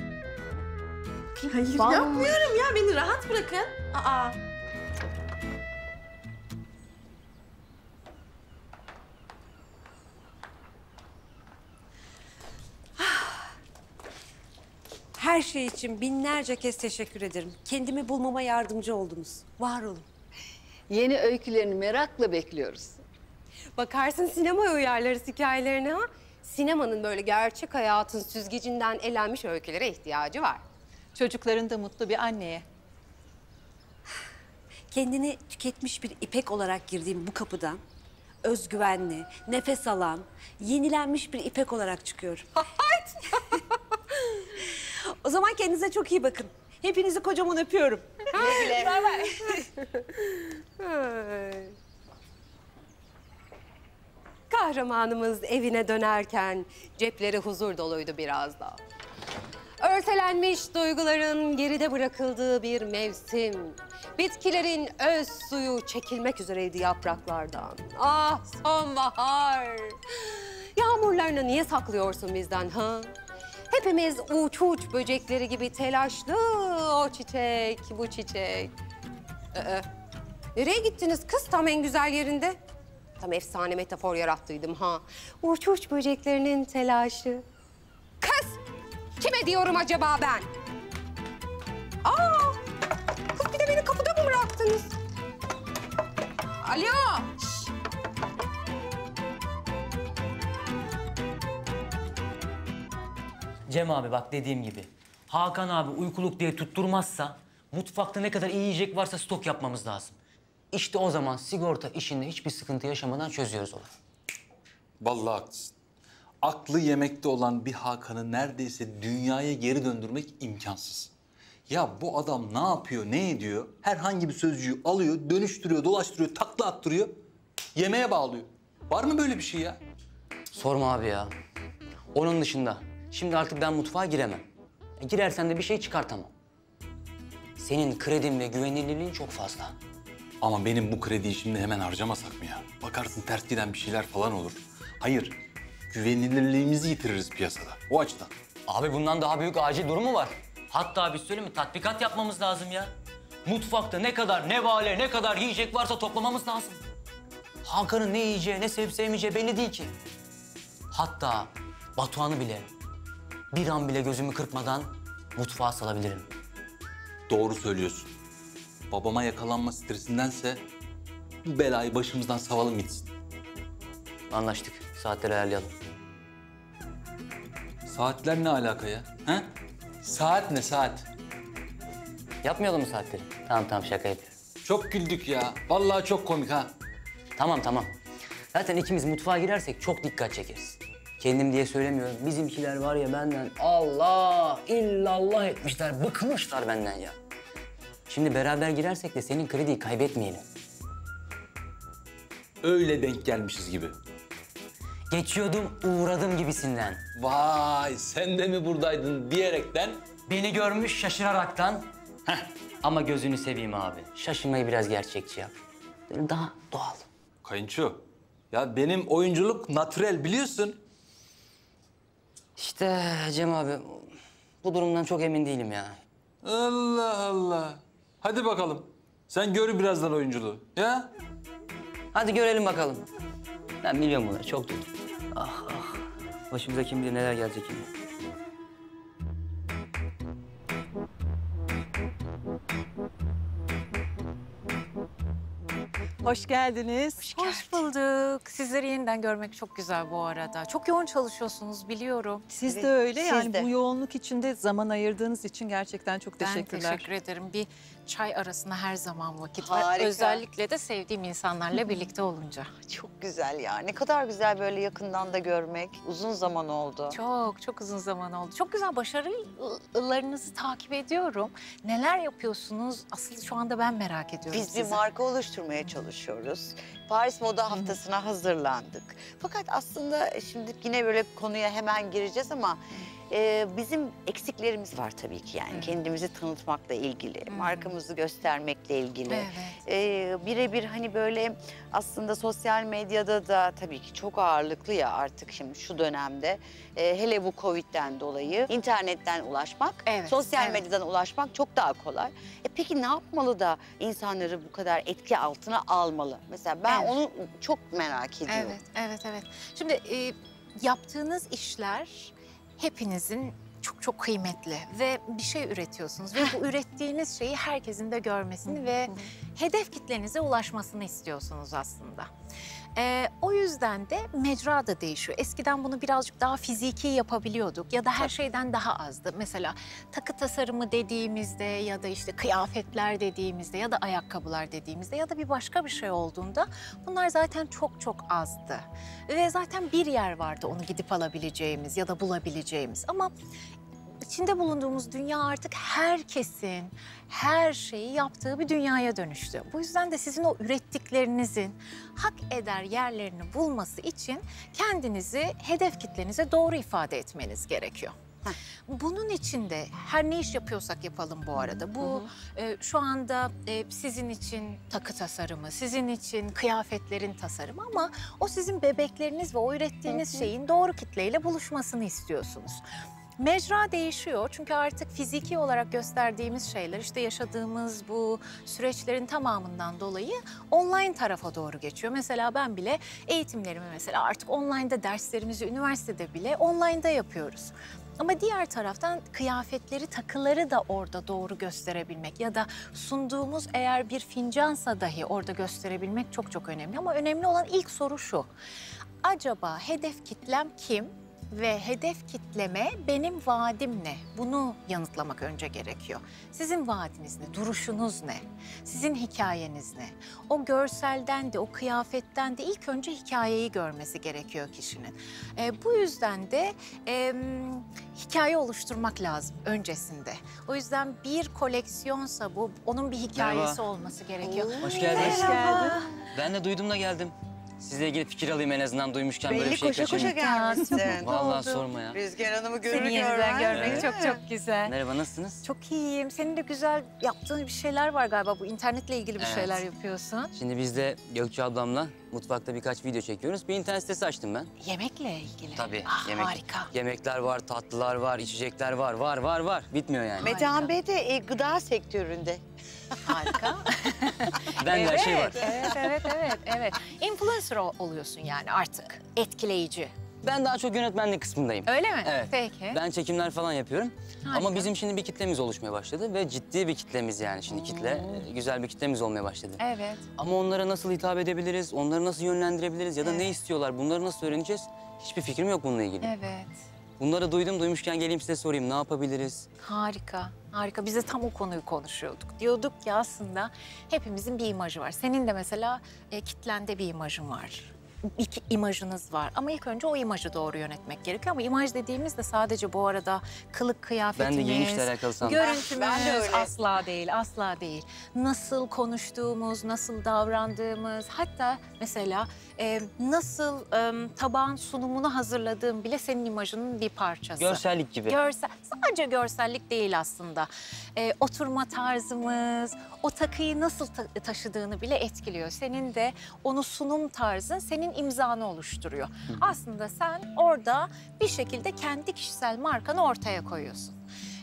Hayır Vallahi. yapmıyorum ya beni rahat bırakın. Aa. Her şey için binlerce kez teşekkür ederim. Kendimi bulmama yardımcı oldunuz. Var olun. Yeni öykülerini merakla bekliyoruz. Bakarsın sinemaya uyarlarız hikayelerini ha. Sinemanın böyle gerçek hayatın süzgecinden elenmiş öykülere ihtiyacı var. Çocukların da mutlu bir anneye. Kendini tüketmiş bir ipek olarak girdiğim bu kapıdan özgüvenli, nefes alan, yenilenmiş bir ipek olarak çıkıyorum. O zaman kendinize çok iyi bakın. Hepinizi kocaman öpüyorum. Güle güle. Bay bay. Kahramanımız evine dönerken cepleri huzur doluydu biraz da. Örselenmiş duyguların geride bırakıldığı bir mevsim. Bitkilerin öz suyu çekilmek üzereydi yapraklardan. Ah sonbahar! Yağmurlarını niye saklıyorsun bizden ha? Hepimiz uç uç böcekleri gibi telaşlı o çiçek, bu çiçek. Ee, nereye gittiniz kız tam en güzel yerinde? Tam efsane metafor yarattıydım ha. Uç uç böceklerinin telaşı. Kız! Kime diyorum acaba ben? Aa! Kız bir de beni kapıda mı bıraktınız? Alo! Şş! Cem abi bak dediğim gibi. Hakan abi uykuluk diye tutturmazsa mutfakta ne kadar iyi yiyecek varsa stok yapmamız lazım. İşte o zaman sigorta işinde hiçbir sıkıntı yaşamadan çözüyoruz olayı. Vallahi haklısın. Aklı yemekte olan bir Hakan'ı neredeyse dünyaya geri döndürmek imkansız. Ya bu adam ne yapıyor, ne ediyor? Herhangi bir sözcüğü alıyor, dönüştürüyor, dolaştırıyor, takla attırıyor. Yemeğe bağlıyor. Var mı böyle bir şey ya? Sorma abi ya. Onun dışında şimdi artık ben mutfağa giremem. E, girersen de bir şey çıkartamam. Senin kredin ve güvenilirliğin çok fazla. Ama benim bu krediyi şimdi hemen harcamasak mı ya? Bakarsın ters giden bir şeyler falan olur. Hayır, güvenilirliğimizi yitiririz piyasada. O açıdan. Abi bundan daha büyük acil durum mu var? Hatta bir söyleyeyim mi? Tatbikat yapmamız lazım ya. Mutfakta ne kadar nevale, ne kadar yiyecek varsa toplamamız lazım. Hakan'ın ne yiyeceği, ne sevip sevmeyeceği belli değil ki. Hatta Batuhan'ı bile bir an bile gözümü kırpmadan mutfağa salabilirim. Doğru söylüyorsun. Babama yakalanma stresindense bu belayı başımızdan savalım gitsin. Anlaştık. Saatleri ayarlayalım. Saatler ne alaka ya? He? Saat ne saat? Yapmayalım mı saatleri? Tamam tamam şaka yapıyorum. Çok güldük ya. Vallahi çok komik ha. Tamam tamam. Zaten ikimiz mutfağa girersek çok dikkat çekeriz. Kendim diye söylemiyorum. Bizimkiler var ya benden Allah illallah etmişler. Bıkmışlar benden ya. Şimdi beraber girersek de senin krediyi kaybetmeyelim. Öyle denk gelmişiz gibi. Geçiyordum, uğradım gibisinden. Vay, sen de mi buradaydın diyerekten? Beni görmüş şaşıraraktan. Heh. Ama gözünü seveyim abi. Şaşırmayı biraz gerçekçi yap. Böyle daha doğal. Kayınço, ya benim oyunculuk natürel biliyorsun. İşte Cem abi, bu durumdan çok emin değilim ya. Allah Allah. Hadi bakalım. Sen gör birazdan oyunculuğu, ya? Hadi görelim bakalım. Ben biliyorum bunları, çok duydum. Ah ah. Başımıza kim bilir neler gelecek yine. Hoş geldiniz. Hoş bulduk. Sizleri yeniden görmek çok güzel bu arada. Çok yoğun çalışıyorsunuz biliyorum. Siz Evet, de öyle. siz Yani de. bu yoğunluk içinde zaman ayırdığınız için gerçekten çok Ben teşekkürler. teşekkür ederim. Bir çay arasına her zaman vakit var. Harika. Özellikle de sevdiğim insanlarla birlikte olunca. Çok güzel ya. Ne kadar güzel böyle yakından da görmek. Uzun zaman oldu. Çok, çok uzun zaman oldu. Çok güzel başarılarınızı takip ediyorum. Neler yapıyorsunuz? Asıl şu anda ben merak ediyorum Biz bir sizi. marka oluşturmaya çalışıyoruz. Paris Moda Haftası'na hazırlandık. Fakat aslında şimdi yine böyle konuya hemen gireceğiz ama e, bizim eksiklerimiz var tabii ki yani. Kendimizi tanıtmakla ilgili, markamızı göstermekle ilgili. Evet. E, birebir hani böyle aslında sosyal medyada da tabii ki çok ağırlıklı ya artık şimdi şu dönemde. E, hele bu Covid'den dolayı internetten ulaşmak, Evet, sosyal evet. medyadan ulaşmak çok daha kolay. E peki ne yapmalı da insanları bu kadar etki altına almalı? Mesela ben Evet. onu çok merak ediyorum. Evet, evet, evet. Şimdi e, yaptığınız işler hepinizin çok çok kıymetli ve bir şey üretiyorsunuz ve bu ürettiğiniz şeyi herkesin de görmesini ve hedef kitlenize ulaşmasını istiyorsunuz aslında. Ee, o yüzden de mecra da değişiyor. Eskiden bunu birazcık daha fiziki yapabiliyorduk ya da her şeyden daha azdı. Mesela takı tasarımı dediğimizde ya da işte kıyafetler dediğimizde ya da ayakkabılar dediğimizde ya da bir başka bir şey olduğunda bunlar zaten çok çok azdı. Ve zaten bir yer vardı onu gidip alabileceğimiz ya da bulabileceğimiz ama İçinde bulunduğumuz dünya artık herkesin her şeyi yaptığı bir dünyaya dönüştü. Bu yüzden de sizin o ürettiklerinizin hak eder yerlerini bulması için kendinizi hedef kitlenize doğru ifade etmeniz gerekiyor. Bunun için de her ne iş yapıyorsak yapalım bu arada. Bu e, şu anda e, sizin için takı tasarımı, sizin için kıyafetlerin tasarımı ama o sizin bebekleriniz ve o ürettiğiniz şeyin doğru kitleyle buluşmasını istiyorsunuz. Mecra değişiyor çünkü artık fiziki olarak gösterdiğimiz şeyler işte yaşadığımız bu süreçlerin tamamından dolayı online tarafa doğru geçiyor. Mesela ben bile eğitimlerimi mesela artık online'da derslerimizi üniversitede bile online'da yapıyoruz. Ama diğer taraftan kıyafetleri, takıları da orada doğru gösterebilmek ya da sunduğumuz eğer bir fincansa dahi orada gösterebilmek çok çok önemli. Ama önemli olan ilk soru şu: acaba hedef kitlem kim? Ve hedef kitleme benim vaadim ne? Bunu yanıtlamak önce gerekiyor. Sizin vaadiniz ne? Duruşunuz ne? Sizin hikayeniz ne? O görselden de, o kıyafetten de ilk önce hikayeyi görmesi gerekiyor kişinin. E, bu yüzden de e, hikaye oluşturmak lazım öncesinde. O yüzden bir koleksiyonsa bu, onun bir hikayesi Merhaba. olması gerekiyor. Hoş geldiniz. Merhaba. Ben de duydum da geldim. Sizle ilgili fikir alayım en azından duymuşken böyle Belli bir şey koşa koşa kaçırmayayım. gelmişsin. Vallahi sorma ya. Rüzgar Hanım'ı görür Seni yeniden görmez. görmek çok çok güzel. Merhaba, nasılsınız? Çok iyiyim. Senin de güzel yaptığın bir şeyler var galiba. Bu internetle ilgili bir Evet. şeyler yapıyorsun. Şimdi biz de Gökçe ablamla mutfakta birkaç video çekiyoruz. Bir internet sitesi açtım ben. Yemekle ilgili. Tabii. Ah, yemek, harika. Yemekler var, tatlılar var, içecekler var, var, var, var. Bitmiyor yani. Metehan Bey de e, gıda sektöründe. Harika. Ben de her şey var. Evet, evet, evet, evet. Influencer ol- oluyorsun yani artık. Etkileyici. Ben daha çok yönetmenlik kısmındayım. Öyle mi? Evet. Peki. Ben çekimler falan yapıyorum. Harika. Ama bizim şimdi bir kitlemiz oluşmaya başladı ve ciddi bir kitlemiz yani şimdi kitle. e, Güzel bir kitlemiz olmaya başladı. Evet. Ama onlara nasıl hitap edebiliriz, onları nasıl yönlendirebiliriz ya da ne istiyorlar, bunları nasıl öğreneceğiz? Hiçbir fikrim yok bununla ilgili. Evet. Bunları duydum, duymuşken geleyim size sorayım ne yapabiliriz? Harika, harika. Biz de tam o konuyu konuşuyorduk. Diyorduk ki aslında hepimizin bir imajı var. Senin de mesela e, kitlende bir imajın var. İki imajınız var. Ama ilk önce o imajı doğru yönetmek gerekiyor. Ama imaj dediğimizde sadece bu arada kılık kıyafetimiz, Ben de giyinişle alakalı sandım. görüntümüz Ben de öyle. asla değil, asla değil. Nasıl konuştuğumuz, nasıl davrandığımız, hatta mesela e, nasıl e, tabağın sunumunu hazırladığım bile senin imajının bir parçası. Görsellik gibi. Görsel, sadece görsellik değil aslında. Ee, oturma tarzımız, o takıyı nasıl ta- taşıdığını bile etkiliyor. Senin de onu sunum tarzın senin imzanı oluşturuyor. Aslında sen orada bir şekilde kendi kişisel markanı ortaya koyuyorsun.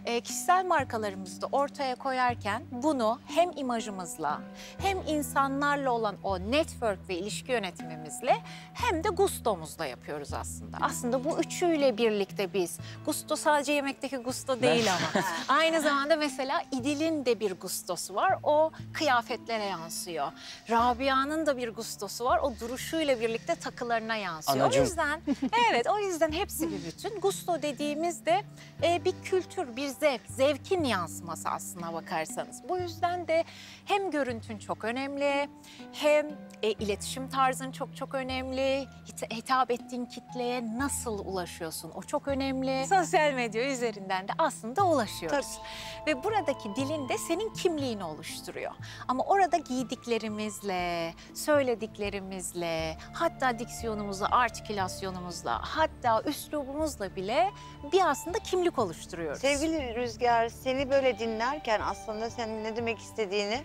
e, kişisel markalarımızı da ortaya koyarken bunu hem imajımızla hem insanlarla olan o network ve ilişki yönetimimizle hem de gusto'muzla yapıyoruz aslında. Aslında bu üçüyle birlikte biz, gusto sadece yemekteki gusto değil ama aynı zamanda mesela İdil'in de bir gustosu var. O kıyafetlere yansıyor. Rabia'nın da bir gustosu var. O duruşuyla birlikte takılarına yansıyor. Anacığım. O yüzden evet o yüzden hepsi bir bütün. Gusto dediğimizde e, bir kültür, bir zevk, zevkin yansıması aslına bakarsanız. Bu yüzden de hem görüntün çok önemli, hem e, iletişim tarzın çok çok önemli. Hit hitap ettiğin kitleye nasıl ulaşıyorsun? O çok önemli. Sosyal medya üzerinden de aslında ulaşıyoruz. Tabii. Ve buradaki dilin de senin kimliğini oluşturuyor. Ama orada giydiklerimizle, söylediklerimizle, hatta diksiyonumuzla, artikülasyonumuzla, hatta üslubumuzla bile bir aslında kimlik oluşturuyoruz. Sevgili Rüzgar, seni böyle dinlerken aslında senin ne demek istediğini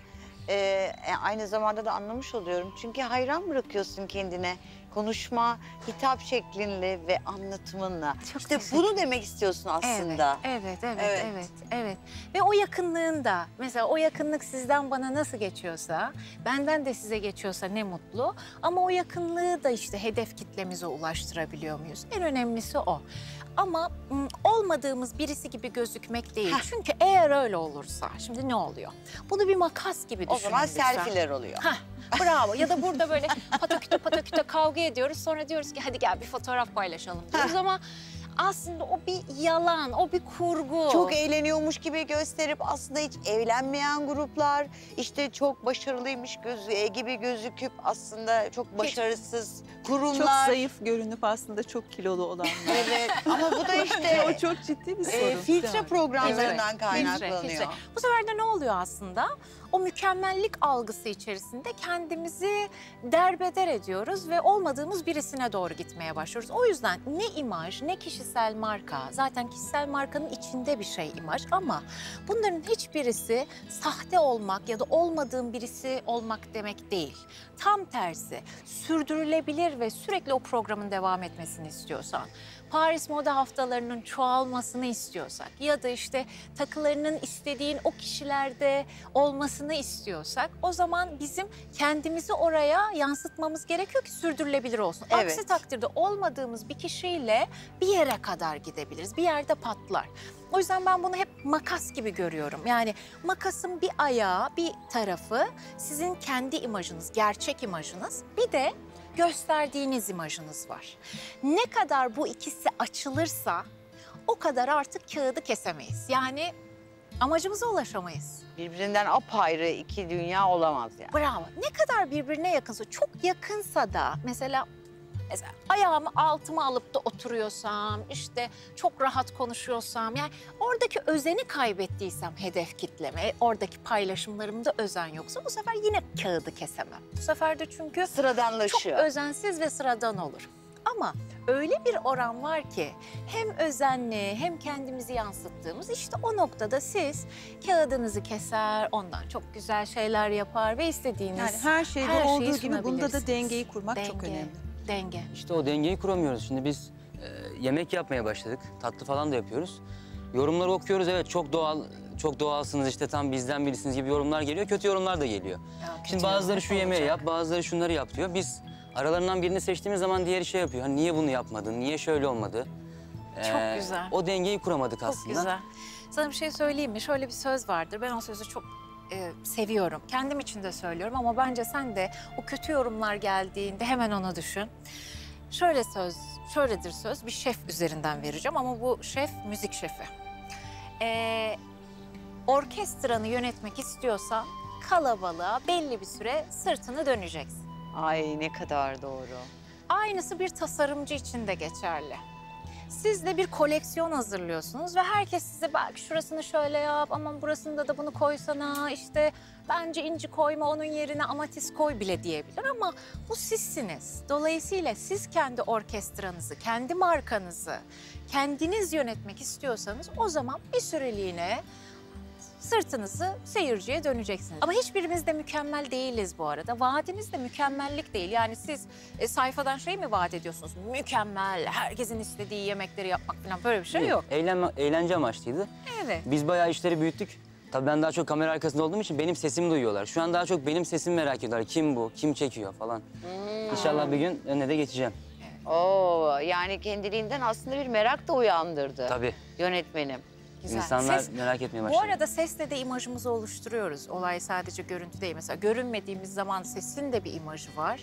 e, aynı zamanda da anlamış oluyorum. Çünkü hayran bırakıyorsun kendine. Konuşma, hitap şeklinle ve anlatımınla. Çok işte bunu demek istiyorsun aslında. Evet, evet, evet, evet, evet, evet. Ve o yakınlığında, mesela o yakınlık sizden bana nasıl geçiyorsa, benden de size geçiyorsa ne mutlu. Ama o yakınlığı da işte hedef kitlemize ulaştırabiliyor muyuz? En önemlisi o. Ama m, olmadığımız birisi gibi gözükmek değil. Heh. Çünkü eğer öyle olursa, şimdi ne oluyor? Bunu bir makas gibi düşünün. O zaman lütfen. selfiler oluyor. Heh. Bravo. Ya da burada böyle pataküte pataküte kavga ediyoruz. Sonra diyoruz ki hadi gel bir fotoğraf paylaşalım diyoruz ama aslında o bir yalan, o bir kurgu. Çok eğleniyormuş gibi gösterip aslında hiç evlenmeyen gruplar, işte çok başarılıymış gözü gibi gözüküp aslında çok başarısız kurumlar. Çok zayıf görünüp aslında çok kilolu olanlar. Evet ama bu da işte o çok ciddi bir sorun. E, filtre programlarından Evet, kaynaklanıyor. Filtre, filtre. Bu sefer de ne oluyor aslında? O mükemmellik algısı içerisinde kendimizi derbeder ediyoruz ve olmadığımız birisine doğru gitmeye başlıyoruz. O yüzden ne imaj, ne kişisel marka, zaten kişisel markanın içinde bir şey imaj ama bunların hiçbirisi sahte olmak ya da olmadığım birisi olmak demek değil. Tam tersi, sürdürülebilir ve sürekli o programın devam etmesini istiyorsan, Paris Moda Haftalarının çoğalmasını istiyorsak ya da işte takılarının istediğin o kişilerde olmasını istiyorsak o zaman bizim kendimizi oraya yansıtmamız gerekiyor ki sürdürülebilir olsun. Evet. Aksi takdirde olmadığımız bir kişiyle bir yere kadar gidebiliriz. Bir yerde patlar. O yüzden ben bunu hep makas gibi görüyorum. Yani makasın bir ayağı, bir tarafı sizin kendi imajınız, gerçek imajınız. Bir de gösterdiğiniz imajınız var. Ne kadar bu ikisi açılırsa o kadar artık kağıdı kesemeyiz. Yani amacımıza ulaşamayız. Birbirinden apayrı iki dünya olamaz yani. Bravo. Ne kadar birbirine yakınsa, çok yakınsa da mesela Mesela ayağımı altıma alıp da oturuyorsam, işte çok rahat konuşuyorsam, yani oradaki özeni kaybettiysem hedef kitleme, oradaki paylaşımlarımda özen yoksa bu sefer yine kağıdı kesemem. Bu sefer de çünkü sıradanlaşıyor. Çok özensiz ve sıradan olur. Ama öyle bir oran var ki hem özenli hem kendimizi yansıttığımız işte o noktada siz kağıdınızı keser, ondan çok güzel şeyler yapar ve istediğiniz Yani her şeyde her şeyi olduğu gibi bunda da sunabilirsiniz. dengeyi kurmak Denge, çok önemli. Denge. İşte o dengeyi kuramıyoruz. Şimdi biz e, yemek yapmaya başladık. Tatlı falan da yapıyoruz. Yorumları okuyoruz. Evet çok doğal, çok doğalsınız işte tam bizden birisiniz gibi yorumlar geliyor. Kötü yorumlar da geliyor. Ya, Şimdi bazıları şu yemeği yap, bazıları şunları yap diyor. Biz aralarından birini seçtiğimiz zaman diğeri şey yapıyor. Hani niye bunu yapmadın, niye şöyle olmadı? Çok Ee, güzel. O dengeyi kuramadık Çok aslında. güzel. Sana bir şey söyleyeyim mi? Şöyle bir söz vardır. Ben o sözü çok e, seviyorum. Kendim için de söylüyorum ama bence sen de o kötü yorumlar geldiğinde hemen onu düşün. Şöyle söz, şöyledir söz. Bir şef üzerinden vereceğim ama bu şef müzik şefi. Ee, orkestranı yönetmek istiyorsan kalabalığa belli bir süre sırtını döneceksin. Ay ne kadar doğru. Aynısı bir tasarımcı için de geçerli. Siz de bir koleksiyon hazırlıyorsunuz ve herkes size belki şurasını şöyle yap, aman burasında da bunu koysana, işte bence inci koyma onun yerine amatist koy bile diyebilir ama bu sizsiniz. Dolayısıyla siz kendi orkestranızı, kendi markanızı kendiniz yönetmek istiyorsanız o zaman bir süreliğine sırtınızı seyirciye döneceksiniz. Ama hiçbirimiz de mükemmel değiliz bu arada. Vaadimiz de mükemmellik değil. Yani siz e, sayfadan şey mi vaat ediyorsunuz? Mükemmel, herkesin istediği yemekleri yapmak falan, böyle bir şey yok. Eğlenme, eğlence amaçlıydı. Evet. Biz bayağı işleri büyüttük. Tabii ben daha çok kamera arkasında olduğum için benim sesimi duyuyorlar. Şu an daha çok benim sesimi merak ediyorlar. Kim bu, kim çekiyor falan. Hmm. İnşallah bir gün önüne de geçeceğim. Oo, yani kendiliğinden aslında bir merak da uyandırdı. Tabii. Yönetmenim. Güzel. İnsanlar Ses- merak etmeye Bu başladı. arada sesle de imajımızı oluşturuyoruz. Olay sadece görüntü değil. Mesela görünmediğimiz zaman sesin de bir imajı var.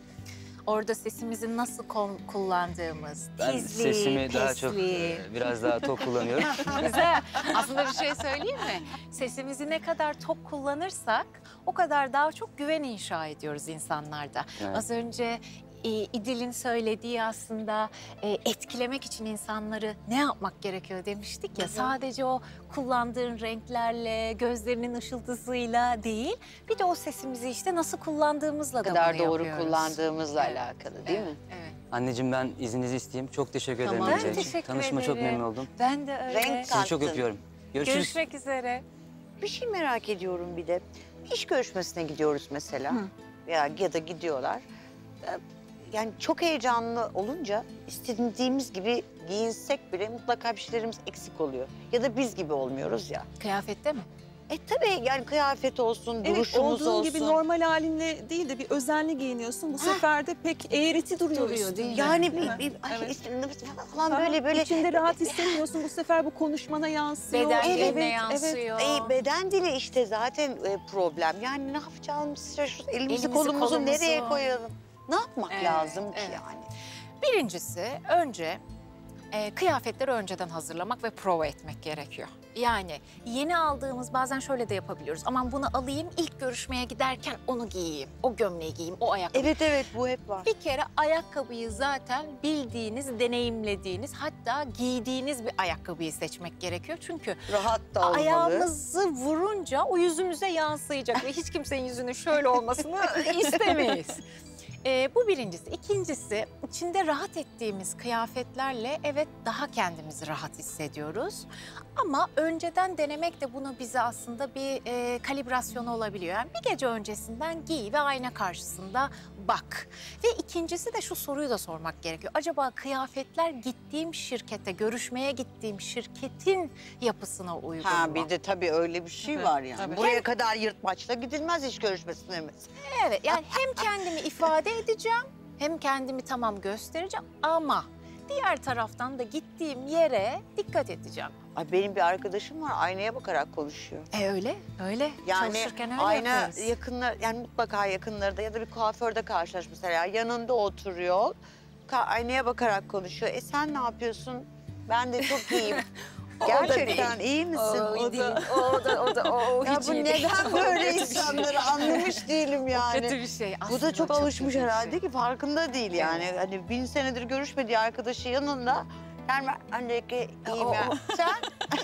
Orada sesimizi nasıl kon- kullandığımız, Ben tizli, sesimi daha pesli. çok, e, biraz daha tok kullanıyorum. Güzel. Aslında bir şey söyleyeyim mi? Sesimizi ne kadar tok kullanırsak o kadar daha çok güven inşa ediyoruz insanlarda. Evet. Az önce e, İdil'in söylediği aslında e, etkilemek için insanları ne yapmak gerekiyor demiştik ya. Hı hı. Sadece o kullandığın renklerle, gözlerinin ışıltısıyla değil, bir de o sesimizi işte nasıl kullandığımızla Ne da kadar bunu doğru yapıyoruz. kullandığımızla Evet. alakalı değil Evet, mi? evet. Anneciğim ben izninizi isteyeyim. Çok teşekkür Tamam. ederim. Ben bize için. teşekkür Tanışma çok ederim. memnun oldum. Ben de öyle. Renk Sizi çok kattın. öpüyorum. Görüşürüz. Görüşmek üzere. Bir şey merak ediyorum bir de. İş görüşmesine gidiyoruz mesela. Ya, ya da gidiyorlar. Ee, Yani çok heyecanlı olunca istediğimiz gibi giyinsek bile mutlaka bir şeylerimiz eksik oluyor. Ya da biz gibi olmuyoruz ya. Kıyafette mi? E tabii yani kıyafet olsun, Evet, duruşumuz olduğun olsun. gibi normal halinle değil de bir özenli giyiniyorsun. Bu sefer de pek eğreti duruyor, Duruyor, üstünde. değil mi? Yani Değil mi? bir- bir- ay, Evet. işte falan Ha, böyle böyle- İçinde rahat hissetmiyorsun. Bu sefer bu konuşmana yansıyor. Beden Evet, diline evet. yansıyor. E, beden dili işte zaten e, problem. Yani ne yapacağımızı şaşırıyoruz. Elimizi, Elimizi, kolumuzu, kolumuzu. nereye koyalım? Ne yapmak Evet, lazım ki evet. yani? Birincisi önce e, kıyafetleri önceden hazırlamak ve prova etmek gerekiyor. Yani yeni aldığımız bazen şöyle de yapabiliyoruz. Aman bunu alayım, ilk görüşmeye giderken onu giyeyim. O gömleği giyeyim, o ayakkabıyı. Evet evet bu hep var. Bir kere ayakkabıyı zaten bildiğiniz, deneyimlediğiniz, hatta giydiğiniz bir ayakkabıyı seçmek gerekiyor. Çünkü rahat da olmalı. ayağımızı vurunca o yüzümüze yansıyacak ve hiç kimsenin yüzünün şöyle olmasını istemeyiz. Ee, bu birincisi. İkincisi, içinde rahat ettiğimiz kıyafetlerle evet daha kendimizi rahat hissediyoruz. Ama önceden denemek de bunu bize aslında bir e, kalibrasyon olabiliyor. Yani bir gece öncesinden giy ve ayna karşısında bak. Ve ikincisi de şu soruyu da sormak gerekiyor. Acaba kıyafetler gittiğim şirkete, görüşmeye gittiğim şirketin yapısına uygun Ha mu? bir de tabii öyle bir şey Tabii, var yani. tabii. Buraya Hem- kadar yırtmaçla gidilmez iş görüşmesine mi? Evet, yani hem kendimi ifade edeceğim, hem kendimi tamam göstereceğim ama diğer taraftan da gittiğim yere dikkat edeceğim. Ay benim bir arkadaşım var aynaya bakarak konuşuyor. E öyle, öyle. Yani Çalışırken öyle ayna yaparız. yakınlar, yani mutlaka yakınlarda ya da bir kuaförde karşılaş mesela. Yanında oturuyor, ka- aynaya bakarak konuşuyor. E sen ne yapıyorsun? Ben de çok iyiyim. O da Gerçekten değil. iyi misin? O değil. O da, o da, o Ya hiç bu iyi değil. neden O böyle kötü bir şey. insanları anlamış değilim yani. O kötü bir şey. Bu Aslında da çok çok alışmış kötü bir herhalde şey. ki farkında değil yani. Hani bin senedir görüşmediği arkadaşı yanında. Yani ben öndeki iyiyim O- ya. o- Sen?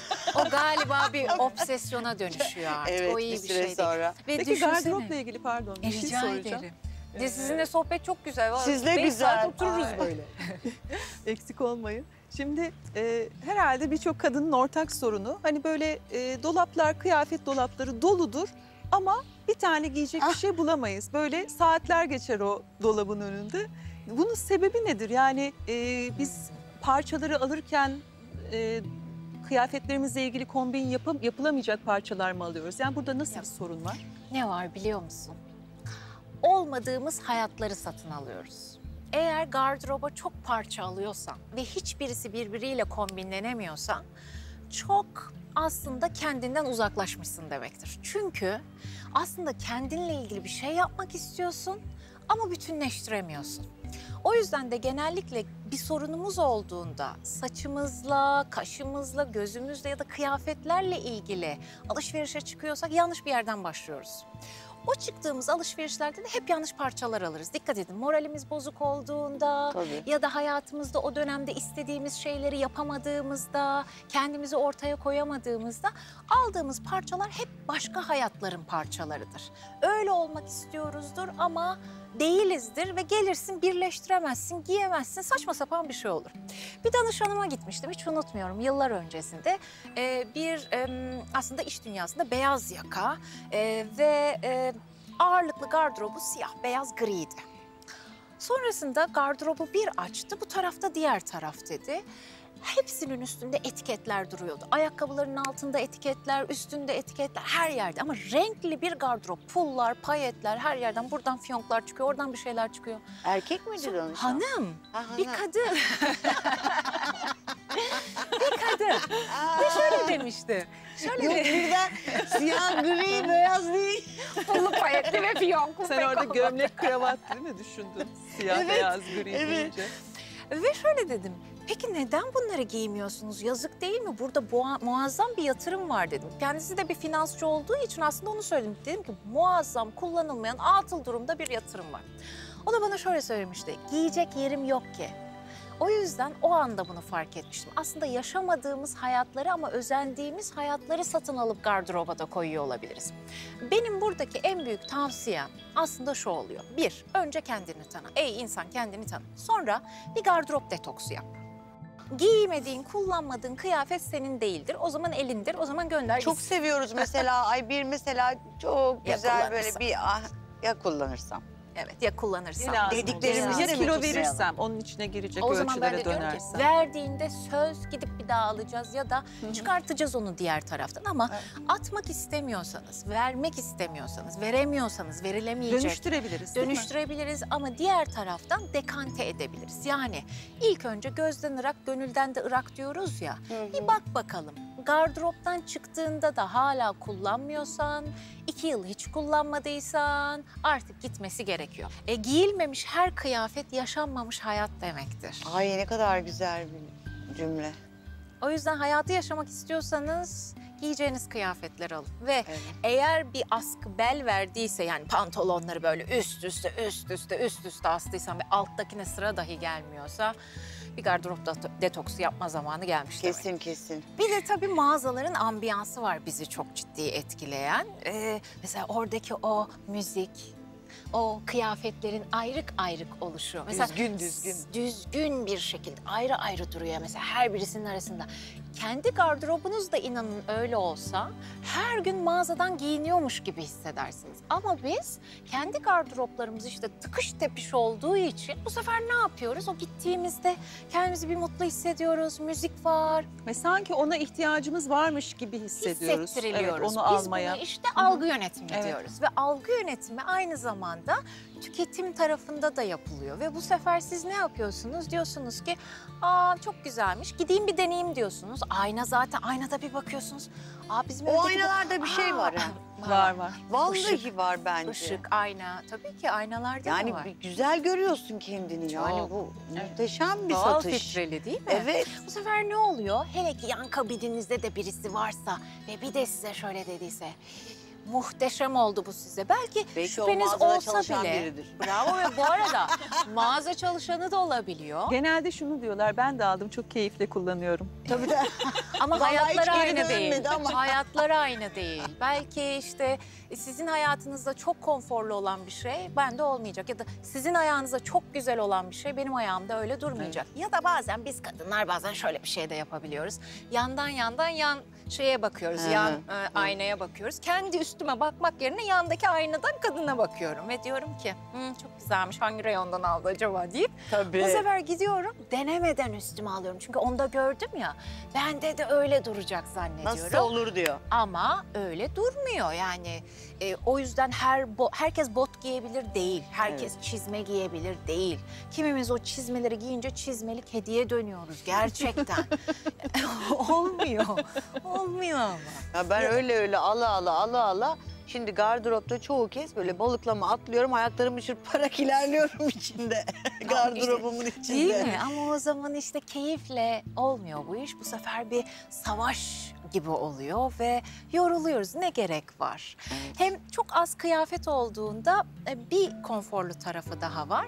O galiba bir obsesyona dönüşüyor artık. Evet, o iyi bir bir, süre şey sonra. değil. Peki düşünsene- gardıropla ilgili pardon bir E, şey rica soracağım. ederim. De sizinle sohbet çok güzel. Vallahi Sizle beş güzel. saat otururuz Ay. böyle. Eksik olmayın. Şimdi e, herhalde birçok kadının ortak sorunu hani böyle e, dolaplar, kıyafet dolapları doludur ama bir tane giyecek bir şey bulamayız. Böyle saatler geçer o dolabın önünde. Bunun sebebi nedir? Yani e, biz parçaları alırken e, kıyafetlerimizle ilgili kombin yapam- yapılamayacak parçalar mı alıyoruz? Yani burada nasıl bir sorun var? Ne var biliyor musun? Olmadığımız hayatları satın alıyoruz. Eğer gardıroba çok parça alıyorsan ve hiçbirisi birbiriyle kombinlenemiyorsan çok aslında kendinden uzaklaşmışsın demektir. Çünkü aslında kendinle ilgili bir şey yapmak istiyorsun ama bütünleştiremiyorsun. O yüzden de genellikle bir sorunumuz olduğunda saçımızla, kaşımızla, gözümüzle ya da kıyafetlerle ilgili alışverişe çıkıyorsak yanlış bir yerden başlıyoruz. O çıktığımız alışverişlerde de hep yanlış parçalar alırız. Dikkat edin, moralimiz bozuk olduğunda Tabii. ya da hayatımızda o dönemde istediğimiz şeyleri yapamadığımızda, kendimizi ortaya koyamadığımızda aldığımız parçalar hep başka hayatların parçalarıdır. Öyle olmak istiyoruzdur ama değilizdir ve gelirsin birleştiremezsin, giyemezsin, saçma sapan bir şey olur. Bir danışanıma gitmiştim, hiç unutmuyorum, yıllar öncesinde. Ee, bir e, aslında iş dünyasında beyaz yaka e, ve e, ağırlıklı gardırobu siyah, beyaz, griydi. Sonrasında gardırobu bir açtı, bu tarafta diğer taraf dedi. Hepsinin üstünde etiketler duruyordu. Ayakkabıların altında etiketler, üstünde etiketler, her yerde. Ama renkli bir gardırop, pullar, payetler, her yerden buradan fiyonklar çıkıyor, oradan bir şeyler çıkıyor. Erkek miydi danışan? Hanım, Ha, bir hanım. kadın. bir kadın. Ve şöyle demişti. Şöyle Yok, de- birden siyah, gri, beyaz değil. Pullu, payetli ve fiyonklu. Sen orada gömlek, kravat değil mi düşündün? Siyah, Evet, beyaz, gri evet. deyince. Ve şöyle dedim, peki neden bunları giymiyorsunuz? Yazık değil mi? Burada boğa- muazzam bir yatırım var dedim. Kendisi de bir finansçı olduğu için aslında onu söyledim. Dedim ki muazzam, kullanılmayan, atıl durumda bir yatırım var. O da bana şöyle söylemişti, giyecek yerim yok ki. O yüzden o anda bunu fark etmiştim. Aslında yaşamadığımız hayatları ama özendiğimiz hayatları satın alıp gardıroba da koyuyor olabiliriz. Benim buradaki en büyük tavsiyem aslında şu oluyor. Bir, önce kendini tanı. Ey insan, kendini tanı. Sonra bir gardırop detoksu yap. Giymediğin, kullanmadığın kıyafet senin değildir. O zaman elindir, o zaman gönder Çok gitsin. seviyoruz mesela. Ay bir mesela çok Ya güzel böyle kullanırsam. bir ah, ya kullanırsam. Evet, ya kullanırsam. Ya Dediklerimizi de mi kilo tutmayalım? verirsem, onun içine girecek O zaman ben ölçülere de diyorum ki dönersem. verdiğinde söz gidip bir daha alacağız ya da çıkartacağız onu diğer taraftan. Ama atmak istemiyorsanız, vermek istemiyorsanız, veremiyorsanız, verilemeyecek. Dönüştürebiliriz, değil mi? Dönüştürebiliriz ama diğer taraftan dekante edebiliriz. Yani ilk önce gözden ırak, gönülden de ırak diyoruz ya. Bir bak bakalım. Gardıroptan çıktığında da hala kullanmıyorsan, iki yıl hiç kullanmadıysan artık gitmesi gerekiyor. E, giyilmemiş her kıyafet yaşanmamış hayat demektir. Ay ne kadar güzel bir cümle. O yüzden hayatı yaşamak istiyorsanız giyeceğiniz kıyafetleri alın. Ve eğer bir askı bel verdiyse, yani pantolonları böyle üst üste üst üste üst üste astıysan ve alttakine sıra dahi gelmiyorsa bir gardırop dat- detoksu yapma zamanı gelmiş demek. Kesin kesin. Bir de tabii mağazaların ambiyansı var bizi çok ciddi etkileyen. Ee, mesela oradaki o müzik, o kıyafetlerin ayrık ayrık oluşu. Mesela Düzgün, düzgün. Düzgün bir şekilde ayrı ayrı duruyor mesela her birisinin arasında. Kendi gardırobunuz da inanın öyle olsa her gün mağazadan giyiniyormuş gibi hissedersiniz. Ama biz kendi gardıroplarımız işte tıkış tepiş olduğu için bu sefer ne yapıyoruz? O gittiğimizde kendimizi bir mutlu hissediyoruz, müzik var. Ve sanki ona ihtiyacımız varmış gibi hissediyoruz. Hissettiriliyoruz. Evet, onu Biz almaya. bunu işte algı yönetimi Evet. diyoruz. Ve algı yönetimi aynı zamanda tüketim tarafında da yapılıyor. Ve bu sefer siz ne yapıyorsunuz? Diyorsunuz ki, aa çok güzelmiş, gideyim bir deneyeyim diyorsunuz. Ayna zaten, aynada bir bakıyorsunuz. Aa bizim O evdeki bu- aynalarda bir şey Aa, var ha. Var var. Vallahi Işık, var bence. Işık, ayna. Tabii ki aynalarda Yani da var. bir güzel görüyorsun kendini. Yani Çok. bu muhteşem bir Doğal satış. filtreli değil mi? Evet. Bu sefer ne oluyor? Hele ki yan kabininizde de birisi varsa ve bir de size şöyle dediyse, muhteşem oldu bu size. Belki, Belki o şüpheniz mağazada olsa çalışan bile. biridir. Bravo ve bu arada mağaza çalışanı da olabiliyor. Genelde şunu diyorlar, ben de aldım çok keyifle kullanıyorum. Tabii de. Ama Vallahi hiç hayatları geri aynı değil. dönmedi ama. Hayatları aynı değil. Belki işte sizin hayatınızda çok konforlu olan bir şey bende olmayacak. Ya da sizin ayağınızda çok güzel olan bir şey benim ayağımda öyle durmayacak. Ya da bazen biz kadınlar bazen şöyle bir şey de yapabiliyoruz. Yandan yandan yan şeye bakıyoruz, Hı, yan e, aynaya bakıyoruz. Kendi üstüme bakmak yerine yandaki aynadan kadına bakıyorum. Ve diyorum ki, "Hı, çok güzelmiş, hangi reyondan aldı acaba?" deyip Tabii. bu sefer gidiyorum, denemeden üstüme alıyorum. Çünkü onda gördüm ya, bende de öyle duracak zannediyorum. Nasıl olur diyor. Ama öyle durmuyor yani. E, o yüzden her bo- herkes bot giyebilir değil. Herkes çizme giyebilir değil. Kimimiz o çizmeleri giyince çizmelik hediye dönüyoruz gerçekten. Olmuyor. Olmuyor ama. Ya ben öyle öyle ala ala ala ala. Şimdi gardıropta çoğu kez böyle balıklama atlıyorum, ayaklarımı çırparak ilerliyorum içinde. Gardırobumun içinde. Değil mi? Ama o zaman işte keyifle olmuyor bu iş. Bu sefer bir savaş gibi oluyor ve yoruluyoruz. Ne gerek var? Hem çok az kıyafet olduğunda e, bir konforlu tarafı daha var.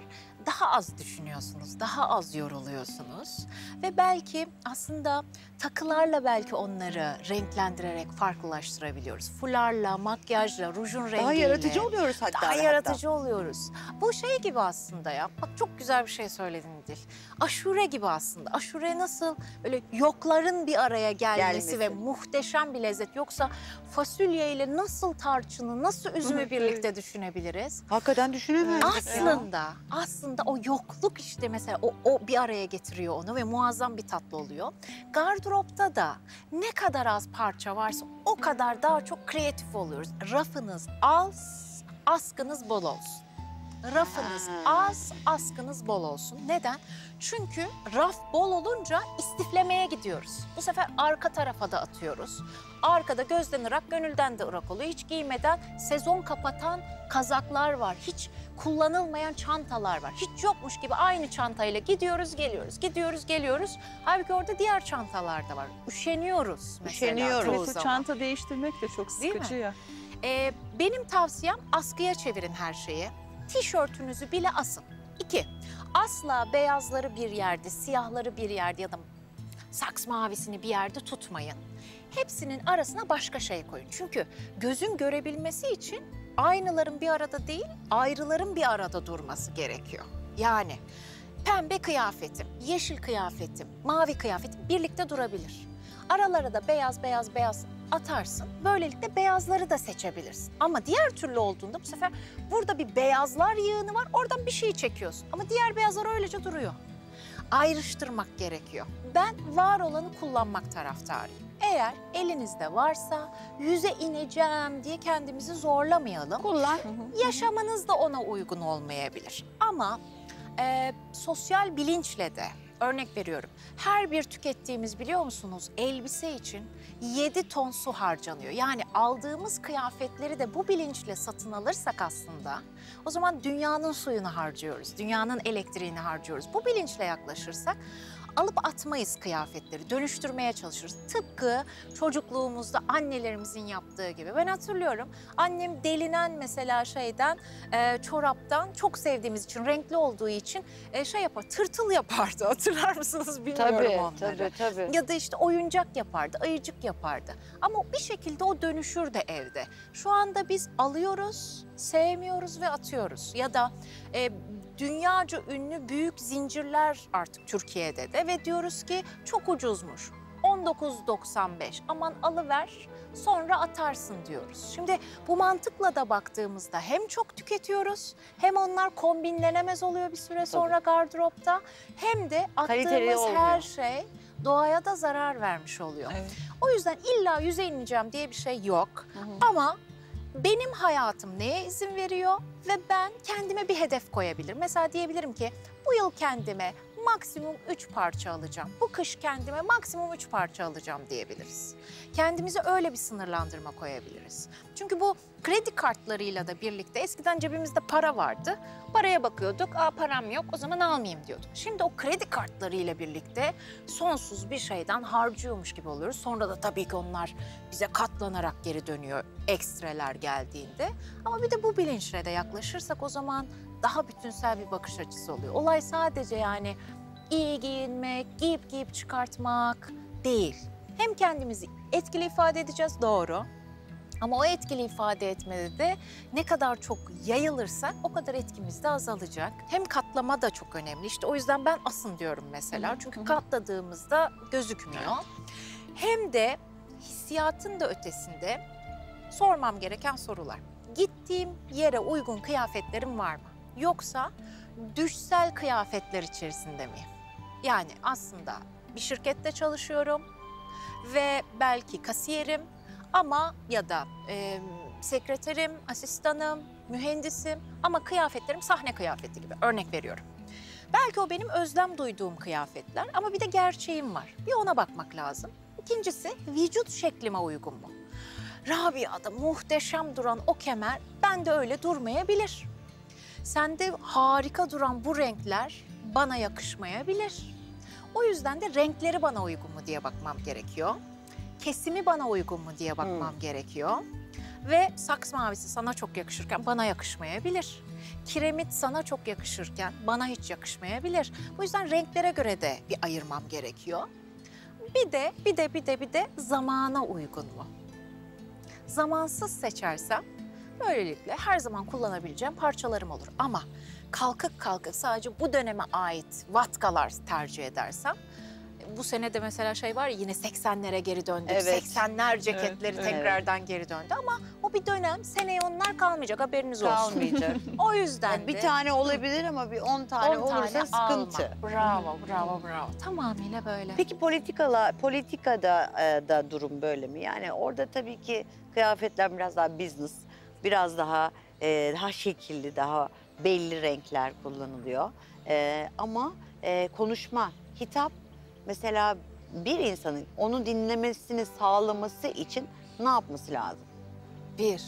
daha az düşünüyorsunuz, daha az yoruluyorsunuz. Ve belki aslında takılarla belki onları renklendirerek farklılaştırabiliyoruz. Fularla, makyajla, rujun rengiyle. Daha yaratıcı oluyoruz hatta. Daha ve yaratıcı hatta. oluyoruz. Bu şey gibi aslında ya. Bak çok güzel bir şey söyledin Dil. Aşure gibi aslında. Aşure nasıl böyle yokların bir araya gelmesi, Gelmesi. ve muhteşem bir lezzet. Yoksa fasulyeyle nasıl tarçını, nasıl üzümü birlikte düşünebiliriz? Hakikaten düşünemiyorum. Aslında, aslında o yokluk işte mesela o, o bir araya getiriyor onu ve muazzam bir tatlı oluyor. Gardıropta da ne kadar az parça varsa o kadar daha çok kreatif oluyoruz. Rafınız az, askınız bol olsun. Rafınız az, askınız bol olsun. Neden? Çünkü raf bol olunca istiflemeye gidiyoruz. Bu sefer arka tarafa da atıyoruz. Arkada gözden ırak, gönülden de ırak oluyor. Hiç giymeden sezon kapatan kazaklar var. Hiç kullanılmayan çantalar var. Hiç yokmuş gibi aynı çantayla gidiyoruz, geliyoruz. Gidiyoruz, geliyoruz. Halbuki orada diğer çantalar da var. Üşeniyoruz mesela. Üşeniyoruz. çoğu Evet, o zaman. çanta değiştirmek de çok Değil mi? sıkıcı ya. Ee, benim tavsiyem askıya çevirin her şeyi. Tişörtünüzü bile asın. İki, asla beyazları bir yerde, siyahları bir yerde ya da saks mavisini bir yerde tutmayın. Hepsinin arasına başka şey koyun. Çünkü gözün görebilmesi için aynaların bir arada değil, ayrıların bir arada durması gerekiyor. Yani pembe kıyafetim, yeşil kıyafetim, mavi kıyafetim birlikte durabilir. Aralara da beyaz beyaz beyaz atarsın. Böylelikle beyazları da seçebilirsin. Ama diğer türlü olduğunda bu sefer burada bir beyazlar yığını var. Oradan bir şey çekiyorsun. Ama diğer beyazlar öylece duruyor. Ayrıştırmak gerekiyor. Ben var olanı kullanmak taraftarıyım. Eğer elinizde varsa yüze ineceğim diye kendimizi zorlamayalım. Kullan. Yaşamanız da ona uygun olmayabilir. Ama e, sosyal bilinçle de örnek veriyorum. Her bir tükettiğimiz biliyor musunuz elbise için yedi ton su harcanıyor. Yani aldığımız kıyafetleri de bu bilinçle satın alırsak aslında o zaman dünyanın suyunu harcıyoruz. Dünyanın elektriğini harcıyoruz. Bu bilinçle yaklaşırsak alıp atmayız kıyafetleri, dönüştürmeye çalışırız. Tıpkı çocukluğumuzda annelerimizin yaptığı gibi. Ben hatırlıyorum annem delinen mesela şeyden, e, çoraptan çok sevdiğimiz için, renkli olduğu için e, şey yapar, tırtıl yapardı. Hatırlar mısınız bilmiyorum Tabii, onları. tabii, tabii. Ya da işte oyuncak yapardı, ayıcık yapardı. Ama bir şekilde o dönüşür de evde. Şu anda biz alıyoruz, sevmiyoruz ve atıyoruz. Ya da e, dünyaca ünlü büyük zincirler artık Türkiye'de de ve diyoruz ki çok ucuzmuş. on dokuz doksan beş aman alıver sonra atarsın diyoruz. Şimdi bu mantıkla da baktığımızda hem çok tüketiyoruz hem onlar kombinlenemez oluyor bir süre sonra gardropta hem de Kaliteli attığımız olmuyor. her şey doğaya da zarar vermiş oluyor. Evet. O yüzden illa yüze ineceğim diye bir şey yok. Ama benim hayatım neye izin veriyor ve ben kendime bir hedef koyabilirim. Mesela diyebilirim ki bu yıl kendime maksimum üç parça alacağım. Bu kış kendime maksimum üç parça alacağım diyebiliriz. Kendimize öyle bir sınırlandırma koyabiliriz. Çünkü bu kredi kartlarıyla da birlikte eskiden cebimizde para vardı. Paraya bakıyorduk, aa param yok o zaman almayayım diyorduk. Şimdi o kredi kartlarıyla birlikte sonsuz bir şeyden harcıyormuş gibi oluyoruz. Sonra da tabii ki onlar bize katlanarak geri dönüyor ekstreler geldiğinde. Ama bir de bu bilinçle de yaklaşırsak o zaman daha bütünsel bir bakış açısı oluyor. Olay sadece yani iyi giyinmek, giyip giyip çıkartmak değil. Hem kendimizi etkili ifade edeceğiz, doğru. Ama o etkili ifade etmede de ne kadar çok yayılırsak o kadar etkimiz de azalacak. Hem katlama da çok önemli. İşte o yüzden ben asın diyorum mesela. Çünkü katladığımızda gözükmüyor. Hem de hissiyatın da ötesinde sormam gereken sorular. Gittiğim yere uygun kıyafetlerim var mı? Yoksa düşsel kıyafetler içerisinde miyim? Yani aslında bir şirkette çalışıyorum ve belki kasiyerim ama ya da e, sekreterim, asistanım, mühendisim ama kıyafetlerim sahne kıyafeti gibi örnek veriyorum. Belki o benim özlem duyduğum kıyafetler ama bir de gerçeğim var. Bir ona bakmak lazım. İkincisi vücut şeklime uygun mu? Rabia'da muhteşem duran o kemer bende öyle durmayabilir. Sende harika duran bu renkler bana yakışmayabilir. O yüzden de renkleri bana uygun mu diye bakmam gerekiyor. Kesimi bana uygun mu diye bakmam hmm. gerekiyor. Ve saks mavisi sana çok yakışırken bana yakışmayabilir. Kiremit sana çok yakışırken bana hiç yakışmayabilir. Bu yüzden renklere göre de bir ayırmam gerekiyor. Bir de, bir de, bir de, bir de zamana uygun mu? Zamansız seçersem böylelikle her zaman kullanabileceğim parçalarım olur. Ama kalkıp kalkıp sadece bu döneme ait vatkalar tercih edersem, bu sene de mesela şey var ya, yine seksenlere geri döndük. Evet. seksenler ceketleri Evet, tekrardan geri döndü ama o bir dönem, seneye onlar kalmayacak, haberiniz olsun. Kalmayacak. O yüzden Yani de bir tane olabilir ama bir on tane on olursa tane sıkıntı. alma. Bravo, bravo, bravo. Tamamıyla böyle. Peki politikala, politikada e, da durum böyle mi? Yani orada tabii ki kıyafetler biraz daha business, biraz daha e, daha şekilli, daha belli renkler kullanılıyor. E, ama e, konuşma, hitap mesela bir insanın onu dinlemesini sağlaması için ne yapması lazım? Bir,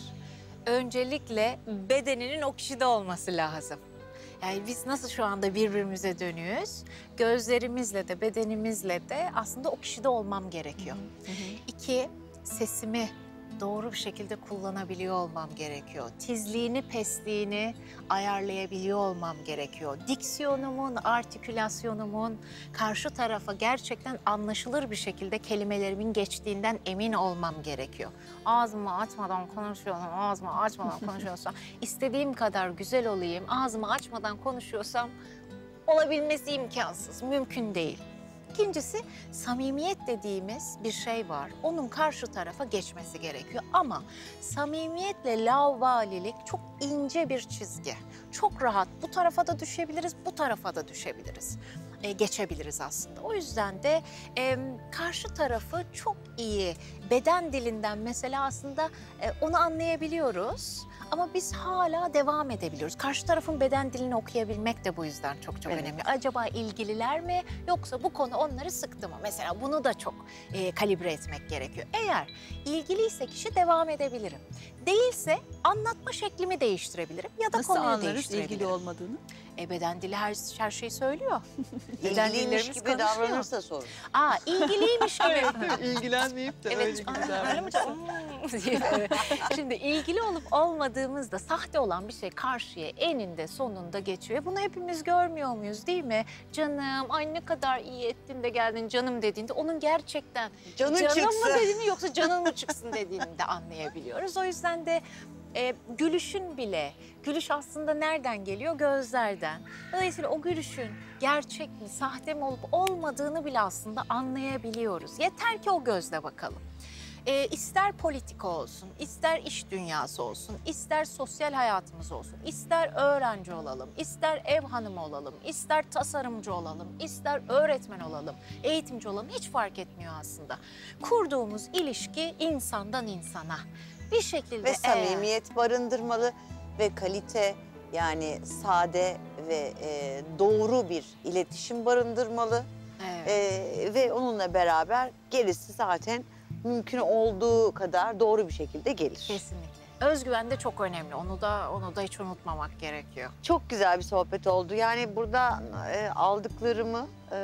öncelikle bedeninin o kişide olması lazım. Yani biz nasıl şu anda birbirimize dönüyoruz, gözlerimizle de bedenimizle de aslında o kişide olmam gerekiyor. İki, sesimi doğru bir şekilde kullanabiliyor olmam gerekiyor. Tizliğini, pesliğini ayarlayabiliyor olmam gerekiyor. Diksiyonumun, artikülasyonumun karşı tarafa gerçekten anlaşılır bir şekilde kelimelerimin geçtiğinden emin olmam gerekiyor. Ağzımı açmadan konuşuyorsam, ağzımı açmadan konuşuyorsam, istediğim kadar güzel olayım, ağzımı açmadan konuşuyorsam olabilmesi imkansız, mümkün değil. İkincisi, samimiyet dediğimiz bir şey var. Onun karşı tarafa geçmesi gerekiyor. Ama samimiyetle laubalilik çok ince bir çizgi. Çok rahat bu tarafa da düşebiliriz, bu tarafa da düşebiliriz. E, geçebiliriz aslında. O yüzden de e, karşı tarafı çok iyi beden dilinden mesela aslında e, onu anlayabiliyoruz. Ama biz hala devam edebiliyoruz. Karşı tarafın beden dilini okuyabilmek de bu yüzden çok çok Evet. önemli. Acaba ilgililer mi yoksa bu konu onları sıktı mı? Mesela bunu da çok e, kalibre etmek gerekiyor. Eğer ilgiliyse kişi devam edebilirim. Değilse anlatma şeklimi değiştirebilirim ya da Nasıl konuyu anlarız değiştirebilirim. ilgili olmadığını? E, beden dili her, her şeyi söylüyor. İlgiliymiş dillerimiz gibi konuşuyor. davranırsa sorun. Aa, ilgiliymiş gibi. Evet, ilgilenmeyip de öyle Evet, gibi aa, öyle mi? davranırsa. Hmm diye böyle. Şimdi ilgili olup olmadığımızda sahte olan bir şey karşıya eninde sonunda geçiyor. Bunu hepimiz görmüyor muyuz değil mi? Canım, ay ne kadar iyi ettin de geldin canım dediğinde onun gerçekten Canın canım çıksın. mı dediğini yoksa canın mı çıksın dediğini de anlayabiliyoruz. O yüzden de e, gülüşün bile, gülüş aslında nereden geliyor? Gözlerden. Dolayısıyla o gülüşün gerçek mi, sahte mi olup olmadığını bile aslında anlayabiliyoruz. Yeter ki o gözle bakalım. E, ister politika olsun, ister iş dünyası olsun, ister sosyal hayatımız olsun, ister öğrenci olalım, ister ev hanımı olalım, ister tasarımcı olalım, ister öğretmen olalım, eğitimci olalım hiç fark etmiyor aslında. Kurduğumuz ilişki insandan insana. Bir şekilde Ve samimiyet barındırmalı ve kalite, yani sade ve e, doğru bir iletişim barındırmalı. Evet. E, ve onunla beraber gerisi zaten mümkün olduğu kadar doğru bir şekilde gelir. Kesinlikle. Özgüven de çok önemli. Onu da onu da hiç unutmamak gerekiyor. Çok güzel bir sohbet oldu. Yani burada e, aldıklarımı e,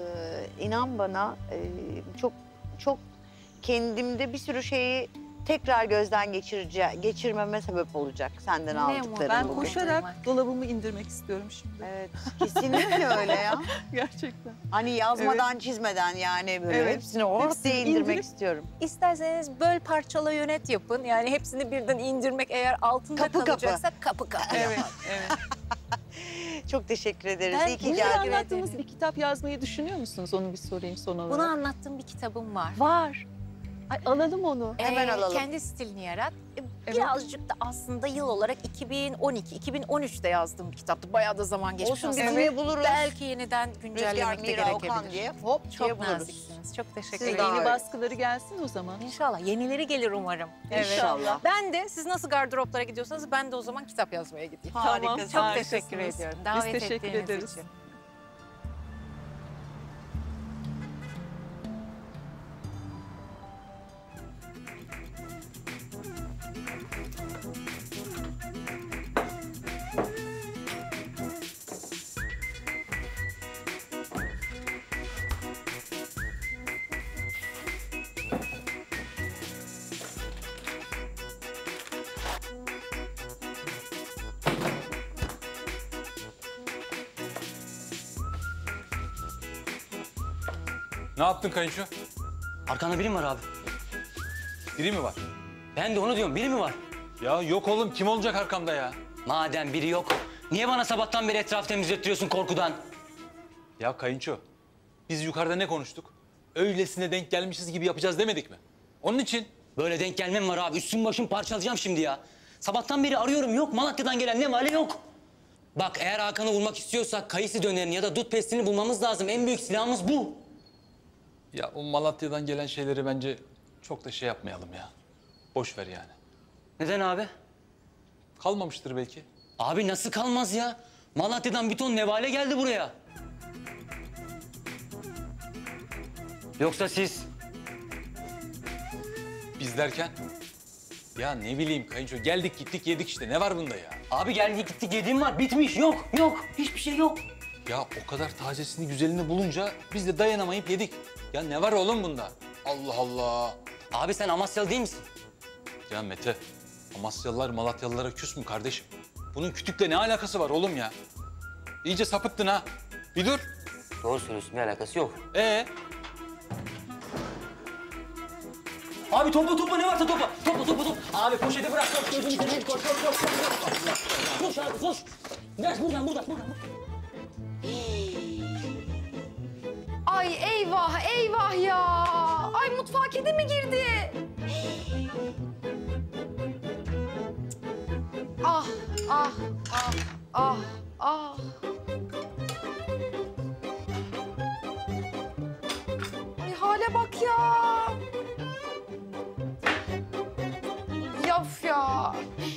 inan bana e, çok çok kendimde bir sürü şeyi tekrar gözden geçirece geçirmeme sebep olacak senden Ne aldıklarım. Ben bugün. koşarak dolabımı indirmek istiyorum şimdi. Evet, kesinlikle öyle ya. Gerçekten. Hani yazmadan çizmeden yani böyle Evet, hepsini ortaya hepsini indirmek indirip- istiyorum. İsterseniz böl parçala yönet yapın. Yani hepsini birden indirmek eğer altında Kapı kapı. kalacaksa kapı kapı. Evet, evet. Çok teşekkür ederiz. Ben İyi ki bunları geldin. anlattığımız bir kitap yazmayı düşünüyor musunuz? Onu bir sorayım son olarak. Bunu anlattığım bir kitabım var. Var. Ay, alalım onu. Hemen Ee, alalım. Kendi stilini yarat. Ee, Birazcık da aslında yıl olarak iki bin on iki iki bin on üçte yazdığım bir kitaptı. Bayağı da zaman geçmiş. Olsun, biz aslında. yine buluruz. Belki yeniden Rüzgar, güncellemek de Mira, gerekebilir. Okan diye hop diye Çok buluruz. naziksiniz. Çok teşekkür Siz ederim. daha Yeni öyle. baskıları gelsin o zaman. İnşallah. Yenileri gelir umarım. İnşallah. Ben de siz nasıl gardıroplara gidiyorsanız ben de o zaman kitap yazmaya gideyim. Harikasın. Çok Harikasınız. teşekkür ediyorum. Biz Davet teşekkür ettiğiniz ederiz. için. Ne yaptın kayınço? Arkanda biri mi var abi? Biri mi var? Ben de onu diyorum, biri mi var? Ya yok oğlum, kim olacak arkamda ya? Madem biri yok, niye bana sabahtan beri etraf temizletiyorsun korkudan? Ya kayınço, biz yukarıda ne konuştuk? Öylesine denk gelmişiz gibi yapacağız demedik mi? Onun için. Böyle denk gelmem var abi, üstüm başım parçalayacağım şimdi ya. Sabahtan beri arıyorum, yok. Malatya'dan gelen ne vali yok. Bak, eğer Hakan'ı vurmak istiyorsak kayısı dönerini ya da dut pestini bulmamız lazım. En büyük silahımız bu. Ya o Malatya'dan gelen şeyleri bence çok da şey yapmayalım ya. Boş ver yani. Neden abi? Kalmamıştır belki. Abi nasıl kalmaz ya? Malatya'dan bir ton nevale geldi buraya. Yoksa siz? Biz derken? Ya ne bileyim kayınço, geldik gittik yedik işte, ne var bunda ya? Abi geldik gittik yediğim var, bitmiş, yok, yok. Hiçbir şey yok. Ya o kadar tazesini güzelini bulunca biz de dayanamayıp yedik. Ya ne var oğlum bunda? Allah Allah. Abi sen Amasyalı değil misin? Ya Mete, Amasyalılar Malatyalılara küs mü kardeşim? Bunun kütükle ne alakası var oğlum ya? İyice sapıttın ha. Bir dur. Doğru söylüyorsun, bir alakası yok. Ee? Abi topla topla, ne varsa topla. Topla topla topla. Abi poşeti bırak, koş gözünü seveyim, koş koş koş. Koş, koş abi koş. Gel buradan buradan buradan. Ay eyvah eyvah ya. Ay mutfağa kedi mi girdi? Ah ah ah ah ah. Ay hale bak ya. Yaf ya.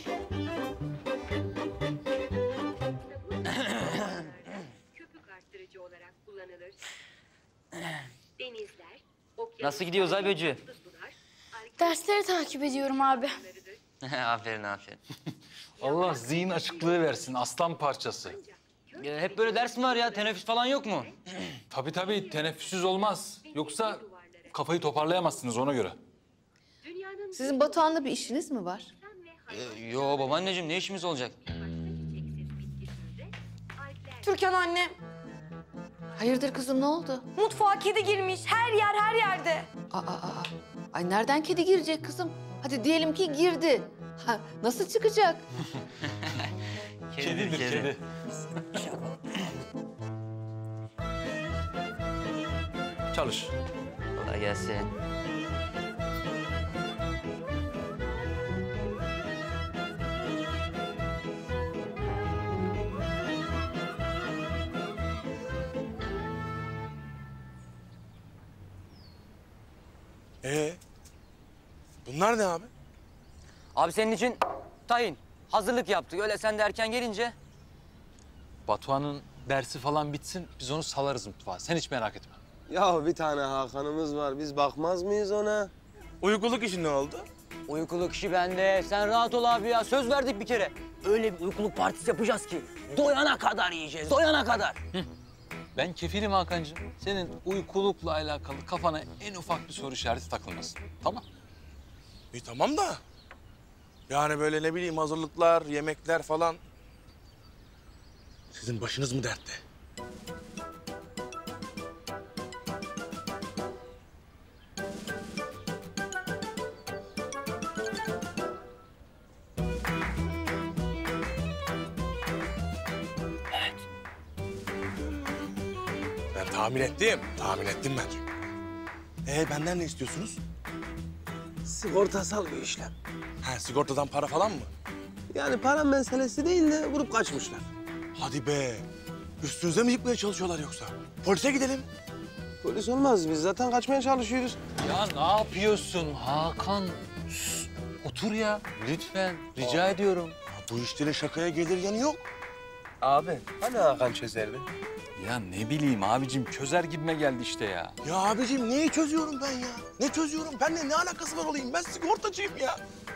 Nasıl gidiyor Uzay Böcüğü? Dersleri takip ediyorum abi. Aferin aferin. Allah zihin açıklığı versin, aslan parçası. Ya hep böyle ders mi var ya? Teneffüs falan yok mu? Tabii tabii, teneffüsüz olmaz. Yoksa kafayı toparlayamazsınız ona göre. Sizin Batuhan'la bir işiniz mi var? Ee, yo babaanneciğim, ne işimiz olacak? Türkan anne. Hayırdır kızım, ne oldu? Mutfağa kedi girmiş. Her yer her yerde. Aa, aa, aa. Ay nereden kedi girecek kızım? Hadi diyelim ki girdi. Ha, nasıl çıkacak? Kedidir kedi. Çalış. Kolay gelsin. Ee, bunlar ne abi? Abi senin için tayin. Hazırlık yaptık. Öyle sen de erken gelince. Batuhan'ın dersi falan bitsin, biz onu salarız mutfağa. Sen hiç merak etme. Ya bir tane Hakan'ımız var, biz bakmaz mıyız ona? Uykuluk işi ne oldu? Uykuluk işi bende. Sen rahat ol abi ya. Söz verdik bir kere. Öyle bir uykuluk partisi yapacağız ki doyana kadar yiyeceğiz. Doyana kadar. Ben kefilim Hakan'cığım. Senin uykulukla alakalı kafana en ufak bir soru işareti takılmasın. Tamam. İyi tamam da. Yani böyle ne bileyim hazırlıklar, yemekler falan. Sizin başınız mı dertte? Evet. Ben tahmin ettim. Tahmin ettim ben çünkü. Ee benden ne istiyorsunuz? Sigortasal bir işlem. Ha sigortadan para falan mı? Yani para meselesi değil de vurup kaçmışlar. Hadi be. Üstünüze mi yıkmaya çalışıyorlar yoksa? Polise gidelim. Polis olmaz, biz zaten kaçmaya çalışıyoruz. Ya ne yapıyorsun Hakan? Sus, otur ya. Lütfen, rica ediyorum. Ya bu işlerin şakaya gelir yanı yok. Abi, hani Hakan çözerdi? Ya ne bileyim abicim, çözer gibime geldi işte ya. Ya abicim neyi çözüyorum ben ya? Ne çözüyorum? Benimle ne alakası var olayım? Ben sigortacıyım ya.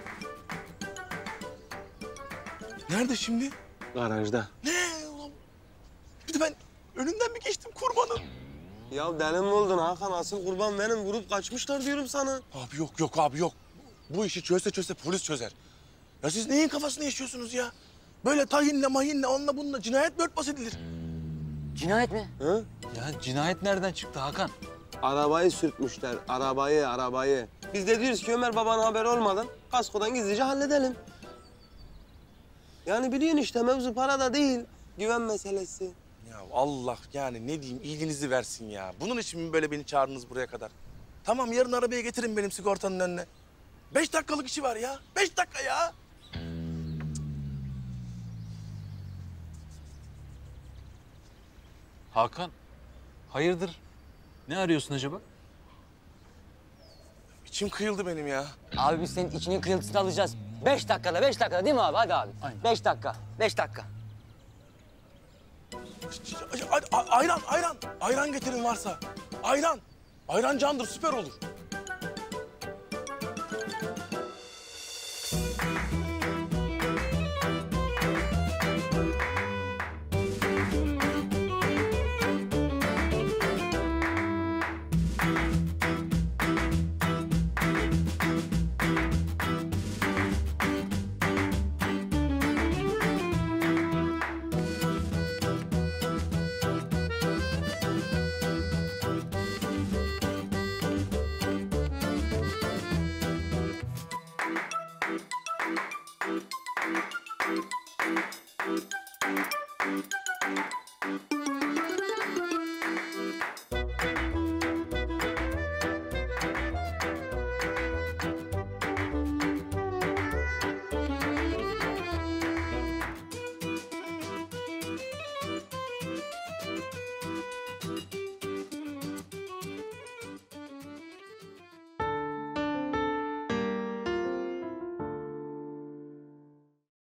Nerede şimdi? Garajda. Ne ulan? Bir de ben önünden mi geçtim kurbanın? Ya deli mi oldun Hakan? Asıl kurban benim. Vurup kaçmışlar diyorum sana. Abi yok yok abi yok. Bu işi çözse çözse polis çözer. Ya siz neyin kafasını yaşıyorsunuz ya? Böyle tahinle mahinle onunla bununla cinayet mi örtbas edilir? Cinayet mi? Hı? Ya cinayet nereden çıktı Hakan? Arabayı sürtmüşler, arabayı, arabayı. Biz de diyoruz ki Ömer babanın haberi olmadan kaskodan gizlice halledelim. Yani biliyorsun işte mevzu para da değil, güven meselesi. Ya Allah yani ne diyeyim iyiliğinizi versin ya. Bunun için mi böyle beni çağırdınız buraya kadar? Tamam yarın arabaya getirin benim sigortanın önüne. Beş dakikalık işi var ya. Beş dakika ya. Hakan, hayırdır? Ne arıyorsun acaba? İçim kıyıldı benim ya. Abi biz senin içinin kıyıltısını alacağız. Beş dakikada, beş dakikada değil mi abi? Hadi abi. Aynen. Beş dakika, beş dakika. Ay- ay- Ayran, ayran. Ayran getirin varsa. Ayran. Ayran candır, süper olur.